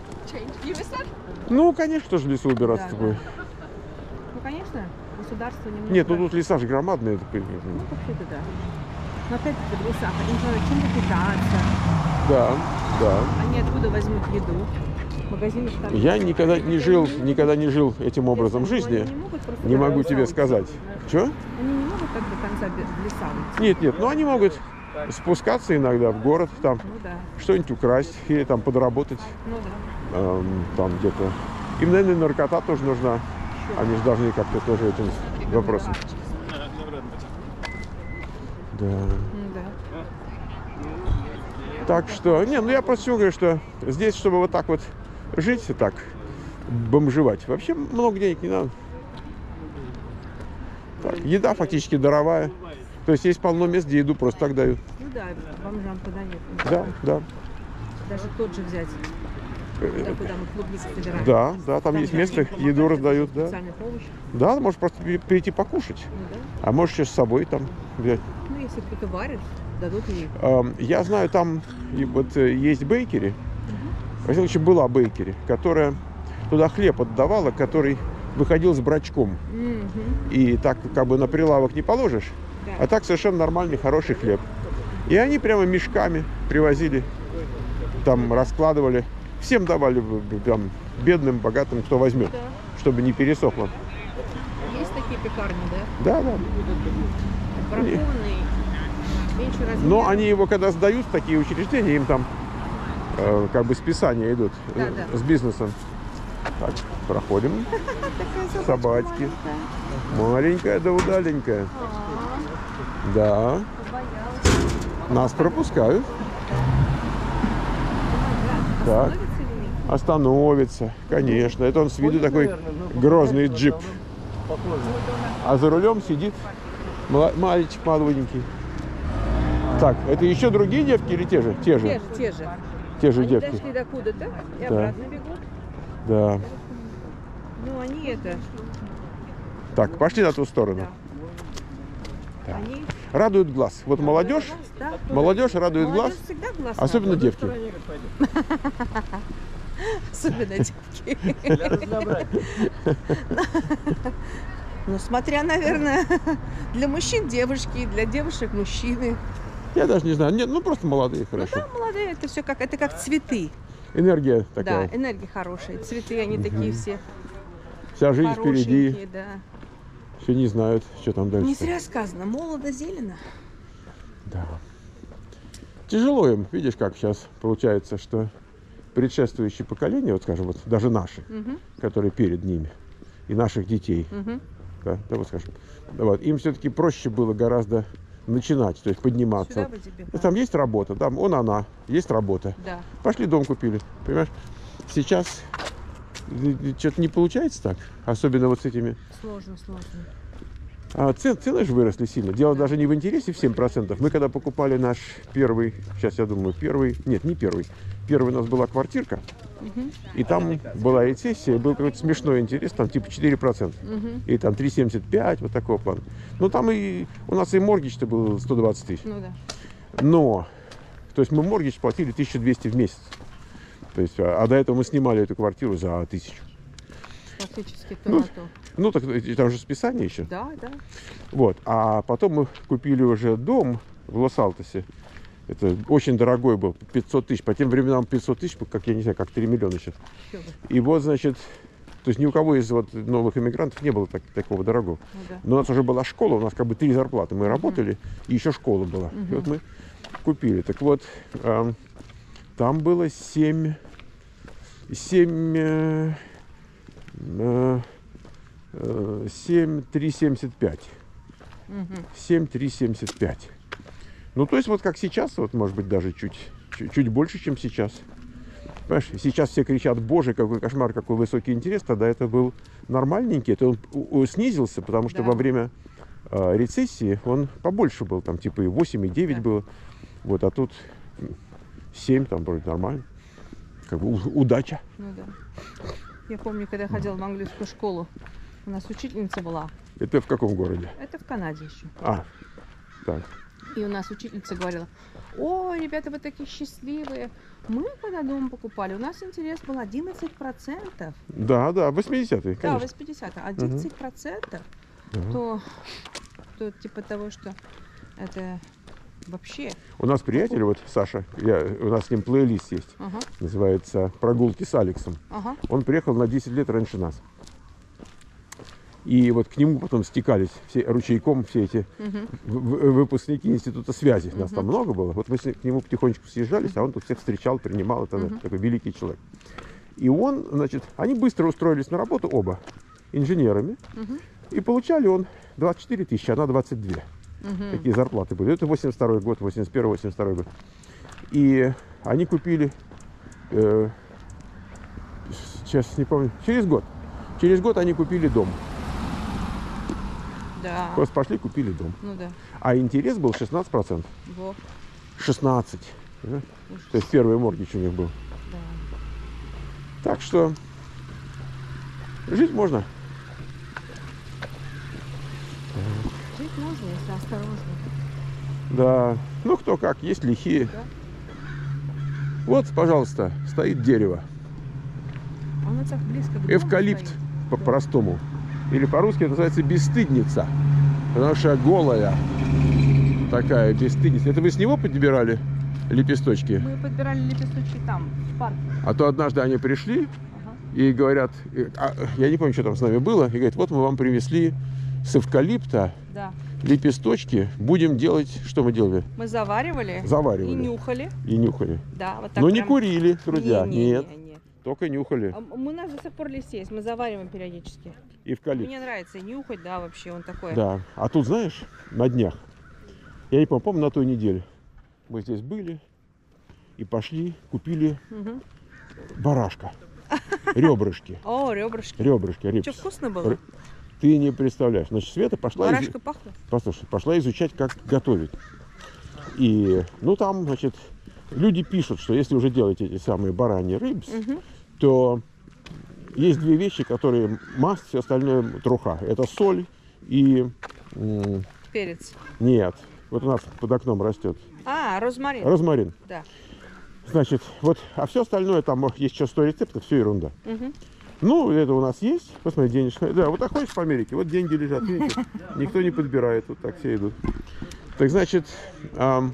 Ну, конечно же, в лесу убираться Да, такое. Ну, конечно, государство немного... Нет, ну тут леса же громадные. это, Ну, вообще-то да. Но опять-таки в лесах они же надо чем-то питаться. Да, да. Они откуда возьмут еду? Магазины там... Я никогда не жил, никогда не жил этим образом жизни. Они не могут просто Не до могу конца тебе уйти. сказать. Что? Они не могут так до конца бе- в леса уйти. Нет, нет, ну они могут спускаться иногда в город, там Ну да, что-нибудь украсть или там подработать, ну да. эм, там где-то. Им, наверное, наркота тоже нужна. Они же должны как-то тоже этим вопросом. Да. Ну да. Так что, не, ну я просто всего говорю, что здесь, чтобы вот так вот жить, и так бомжевать, вообще много денег не надо. Так, еда фактически даровая. То есть есть полно мест, где еду просто так дают. Ну да, бомжам подают. Да, да. Даже тот же взять, туда, куда мы клубнику собираем. Да, да, там есть место, еду раздают, да. Специальную помощь. Да, можешь просто при- прийти покушать. Ну да. А можешь еще с собой там взять. Ну, если кто-то варит, дадут ей. Эм, Я знаю, там и вот э, есть бейкери. Во всяком случае, была бейкери, которая туда хлеб отдавала, который выходил с брачком. Мгм. И так как бы на прилавок не положишь, Да. а так совершенно нормальный, хороший хлеб. И они прямо мешками привозили, там раскладывали. Всем давали, там, бедным, богатым, кто возьмет, Да. чтобы не пересохло. Есть такие пекарни, да? Да, да. Бракованные, меньше размера. Но они его, когда сдают в такие учреждения, им там э, как бы списания идут э, Да, да. с бизнесом. Так, проходим. Такая Собачки. маленькая. Маленькая да удаленькая. А, Да. побоялась. Нас пропускают. Так. Остановится или нет? Остановится, конечно. Это он с виду такой грозный джип. А за рулем сидит мала- мальчик молоденький. Так, это еще другие девки или те же? Те Те же, же, те же. те же Они девки. дошли до куда-то и Да. обратно бегут. Да. Ну, они это, Так, пошли на ту сторону. да. Они... Радует глаз. Вот молодежь, Да, молодежь радует глаз, молодежь всегда глаз особенно радует. девки. Особенно девки. Ну, смотря, наверное, для мужчин девушки, для девушек мужчины. Я даже не знаю. Нет, ну просто молодые, Ну хорошо. да, молодые, это все как, это как цветы. Энергия Да, такая. энергия хорошая. Цветы, они такие все Вся жизнь впереди. хорошенькие, да. Все не знают, что там дальше. Не зря сказано, молодо зелено. Да. Тяжело им, видишь, как сейчас получается, что предшествующие поколения, вот скажем, вот даже наши, Мгм, которые перед ними, и наших детей, мгм. да, да, вот скажем, вот, им все-таки проще было гораздо начинать, то есть подниматься. Сюда бы тебе. Ну, там есть работа, там он, она, есть работа. Да. Пошли дом купили, понимаешь? Сейчас что-то не получается так, особенно вот с этими. Сложно, сложно. А цен, цены же выросли сильно. Дело даже не в интересе в семь процентов. Мы когда покупали наш первый, сейчас я думаю, первый, нет, не первый. Первый у нас была квартирка, Мгм, и там была рецессия, и был какой-то смешной интерес, там типа четыре процента. мгм. И там три семьдесят пять, вот такого плана. Ну там и у нас и моргидж-то был сто двадцать тысяч. Ну да. Но, то есть мы моргидж платили тысячу двести в месяц. То есть, а, а до этого мы снимали эту квартиру за тысячу. Практически то Ну, на то. Ну так и там же списание еще. Да, да. Вот. А потом мы купили уже дом в Лос-Алтосе. Это очень дорогой был, пятьсот тысяч. По тем временам пятьсот тысяч, как я не знаю, как три миллиона сейчас. Ещё бы. И вот, значит, то есть ни у кого из вот новых иммигрантов не было так- такого дорогого. Ну да. Но у нас уже была школа, у нас как бы три зарплаты. Мы работали, и еще школа была. И вот мы купили. Так вот, эм, там было семь, семь, э, э, э, семь три семьдесят пять. Мгм. семь три семьдесят пять. Ну, то есть вот как сейчас, вот может быть даже чуть, чуть, чуть больше, чем сейчас. Понимаешь, сейчас все кричат: боже, какой кошмар, какой высокий интерес. Тогда это был нормальненький. Это он у- у- снизился, потому что Да. во время э, рецессии он побольше был. Там типа и восемь, и девять Да. было. Вот, а тут семь, там вроде нормально. Как бы у- удача. Ну да. Я помню, когда я ходила в английскую школу, у нас учительница была. Это в каком городе? Это в Канаде еще. А, так. И у нас учительница говорила: о, ребята, вы такие счастливые. Мы, когда дом покупали, у нас интерес был одиннадцать процентов. Да, да, восьмидесятые, Да, конечно. восьмидесятые. одиннадцать процентов, Ага. то, то типа того, что это вообще... У нас приятель, вот Саша, я, у нас с ним плейлист есть, Ага, называется «Прогулки с Алексом». ага. Он приехал на десять лет раньше нас. И вот к нему потом стекались все, ручейком все эти Мгм. в- в- выпускники института связи. Нас там много было. Вот мы с ним- к нему потихонечку съезжались, а он тут всех встречал, принимал. Это такой великий человек. И он, значит, они быстро устроились на работу оба инженерами. Мгм. И получали он двадцать четыре тысячи, она двадцать две. Мгм. Такие зарплаты были. Это восемьдесят второй год, восемьдесят первый восемьдесят второй год. И они купили, э, сейчас не помню, через год. Через год они купили дом. Да. Просто пошли, купили дом. Ну да. А интерес был шестнадцать процентов. Во. шестнадцать. Да? Ужас. То есть первый моргидж у них был. Да. Так что жить можно. Жить можно, если осторожно. Да. Ну кто как, есть лихие. Да. Вот, пожалуйста, стоит дерево. Оно так близко к дому Эвкалипт. стоит. по-простому. Или по-русски это называется бесстыдница. Потому что голая такая бесстыдница. Это вы с него подбирали лепесточки? Мы подбирали лепесточки там, в парке. А то однажды они пришли и говорят, а, я не помню, что там с нами было, и говорят, вот мы вам привезли с эвкалипта Да. лепесточки, будем делать, что мы делали? Мы заваривали, Заваривали. и нюхали. И нюхали. Да, вот так Но не прям. курили, друзья, Не, не, нет, не, не. только нюхали. А У нас до сих пор лист есть, мы завариваем периодически. Эвкалипт. Мне нравится и нюхать, да, вообще он такой. Да, а тут, знаешь, на днях, я не помню, помню, на той неделе, мы здесь были и пошли, купили Мгм. барашка, ребрышки, О, ребрышки. ребрышки, Что, репс. вкусно было? Ты не представляешь. Значит, Света пошла, из- Барашка пахла? послушай, пошла изучать, как готовить. И, ну, там, значит, люди пишут, что если уже делать эти самые бараньи рыбс, Мгм. то есть две вещи, которые маст, все остальное труха. Это соль и... м, Перец. нет, вот у нас под окном растет А, розмарин. розмарин. Да. Значит, вот, а все остальное, там есть еще сто рецептов, все ерунда. Мгм. Ну, это у нас есть, посмотри, денежная. Да, вот так ходишь по Америке, вот деньги лежат, видите, никто не подбирает, вот так все идут. Так, значит, ам,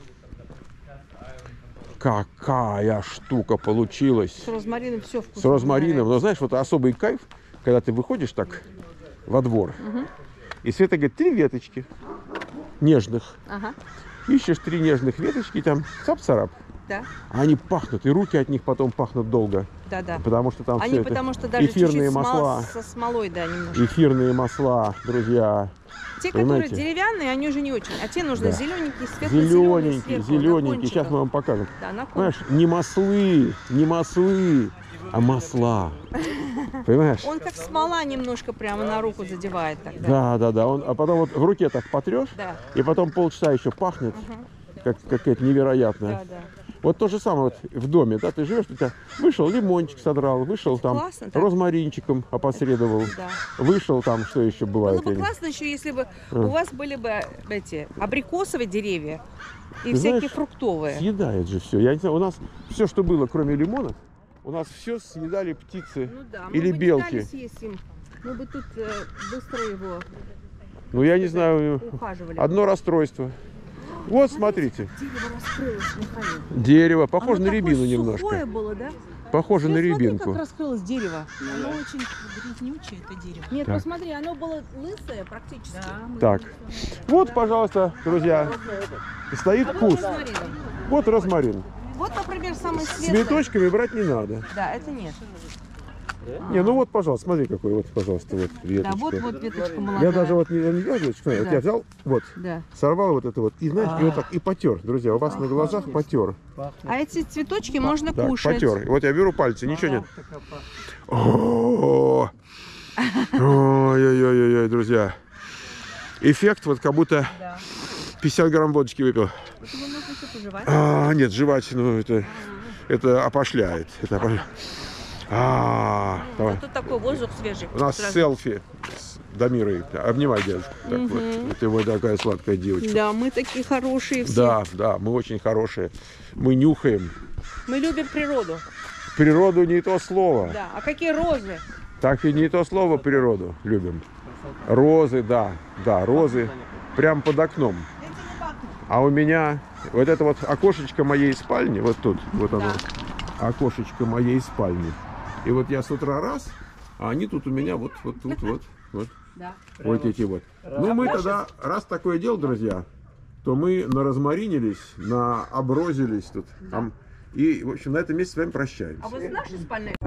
какая штука получилась С розмарином все вкусно. с розмарином. Мне Но знаешь, вот особый кайф, когда ты выходишь так во двор, и Света говорит, три веточки нежных. нравится. Ага, Ищешь три нежных веточки, там цап-царап. да, А они пахнут, и руки от них потом пахнут долго, да, да. потому что там Они все это потому что даже эфирные чуть-чуть масла. смол- со смолой, да, немножко. Эфирные масла, друзья. Те, понимаете? которые деревянные, они уже не очень. А те нужны Да. зелененькие, светло-зеленые Зелененькие, сверху, на зелененькие. Сейчас кончиках. мы вам покажем. Да, на кончиках. Понимаешь, не маслы, не маслы, а масла. Понимаешь? Он как смола немножко прямо на руку задевает тогда. Да, да, да. Он, а потом вот в руке так потрешь, Да. и потом полчаса еще пахнет, как какая-то невероятная. Да, да. Вот то же самое вот в доме, да, ты живешь, ты так вышел, лимончик содрал, вышел там, Классно так. розмаринчиком опосредовал, Да. вышел там, что еще бывает. Было бы я не- классно еще, если бы А. у вас были бы эти абрикосовые деревья и Ты всякие знаешь, фруктовые. Съедает же все. Я не знаю, у нас все, что было, кроме лимонов, у нас все съедали птицы Ну да, мы или бы не белки. дали съесть им. Мы бы тут э, быстро его Ну, я не знаю, ухаживали. одно расстройство. Вот, смотрите, Дерево раскрылось, Михаил. дерево, похоже Оно на рябину такое немножко. сухое было, да? Похоже на Смотри, рябинку. как раскрылось дерево. Оно очень грязнючее, это дерево. Нет, Так. посмотри, оно было лысое практически. Да, мы Так, вот, пожалуйста, друзья, стоит А вот куст. розмарином. Вот розмарин. Вот, например, самый С светлый. цветочками брать не надо. Да, это нет. Не, ну вот, пожалуйста, смотри какой, вот, пожалуйста, вот Да, веточка. вот, вот веточка молодая. Я даже вот не, не видел веточку, смотри, вот Да. я взял, вот, Да. сорвал вот это вот, и знаешь, и вот так, и потер, друзья, у вас на глазах потер. А эти цветочки можно Так, кушать. потер. И вот я беру пальцы, ничего нет. О, ой-ой-ой-ой, друзья. Эффект вот как будто Да. пятьдесят грамм водочки выпил. Вот его можно еще пожевать. А, нет, жевать, ну это, это опошляет. Это опошляет. А, давай. Зато такой воздух свежий. У нас сразу. селфи с Дамирой. Обнимай, девушку. Так вот. Ты вот такая сладкая девочка. Да, мы такие хорошие все. Да, да, мы очень хорошие. Мы нюхаем. Мы любим природу. Природу не то слово. Да. А какие розы? Так и не то слово природу любим. Розы, да, да, розы. Прям под окном. А у меня вот это вот окошечко моей спальни, вот тут, вот оно, окошечко моей спальни. И вот я с утра раз, а они тут у меня вот, вот тут, вот, вот, Да. вот эти вот. Ну мы тогда, раз такое дело, друзья, то мы наразмаринились, наоброзились тут. Там, и, в общем, на этом месте с вами прощаемся. А вот наши спальные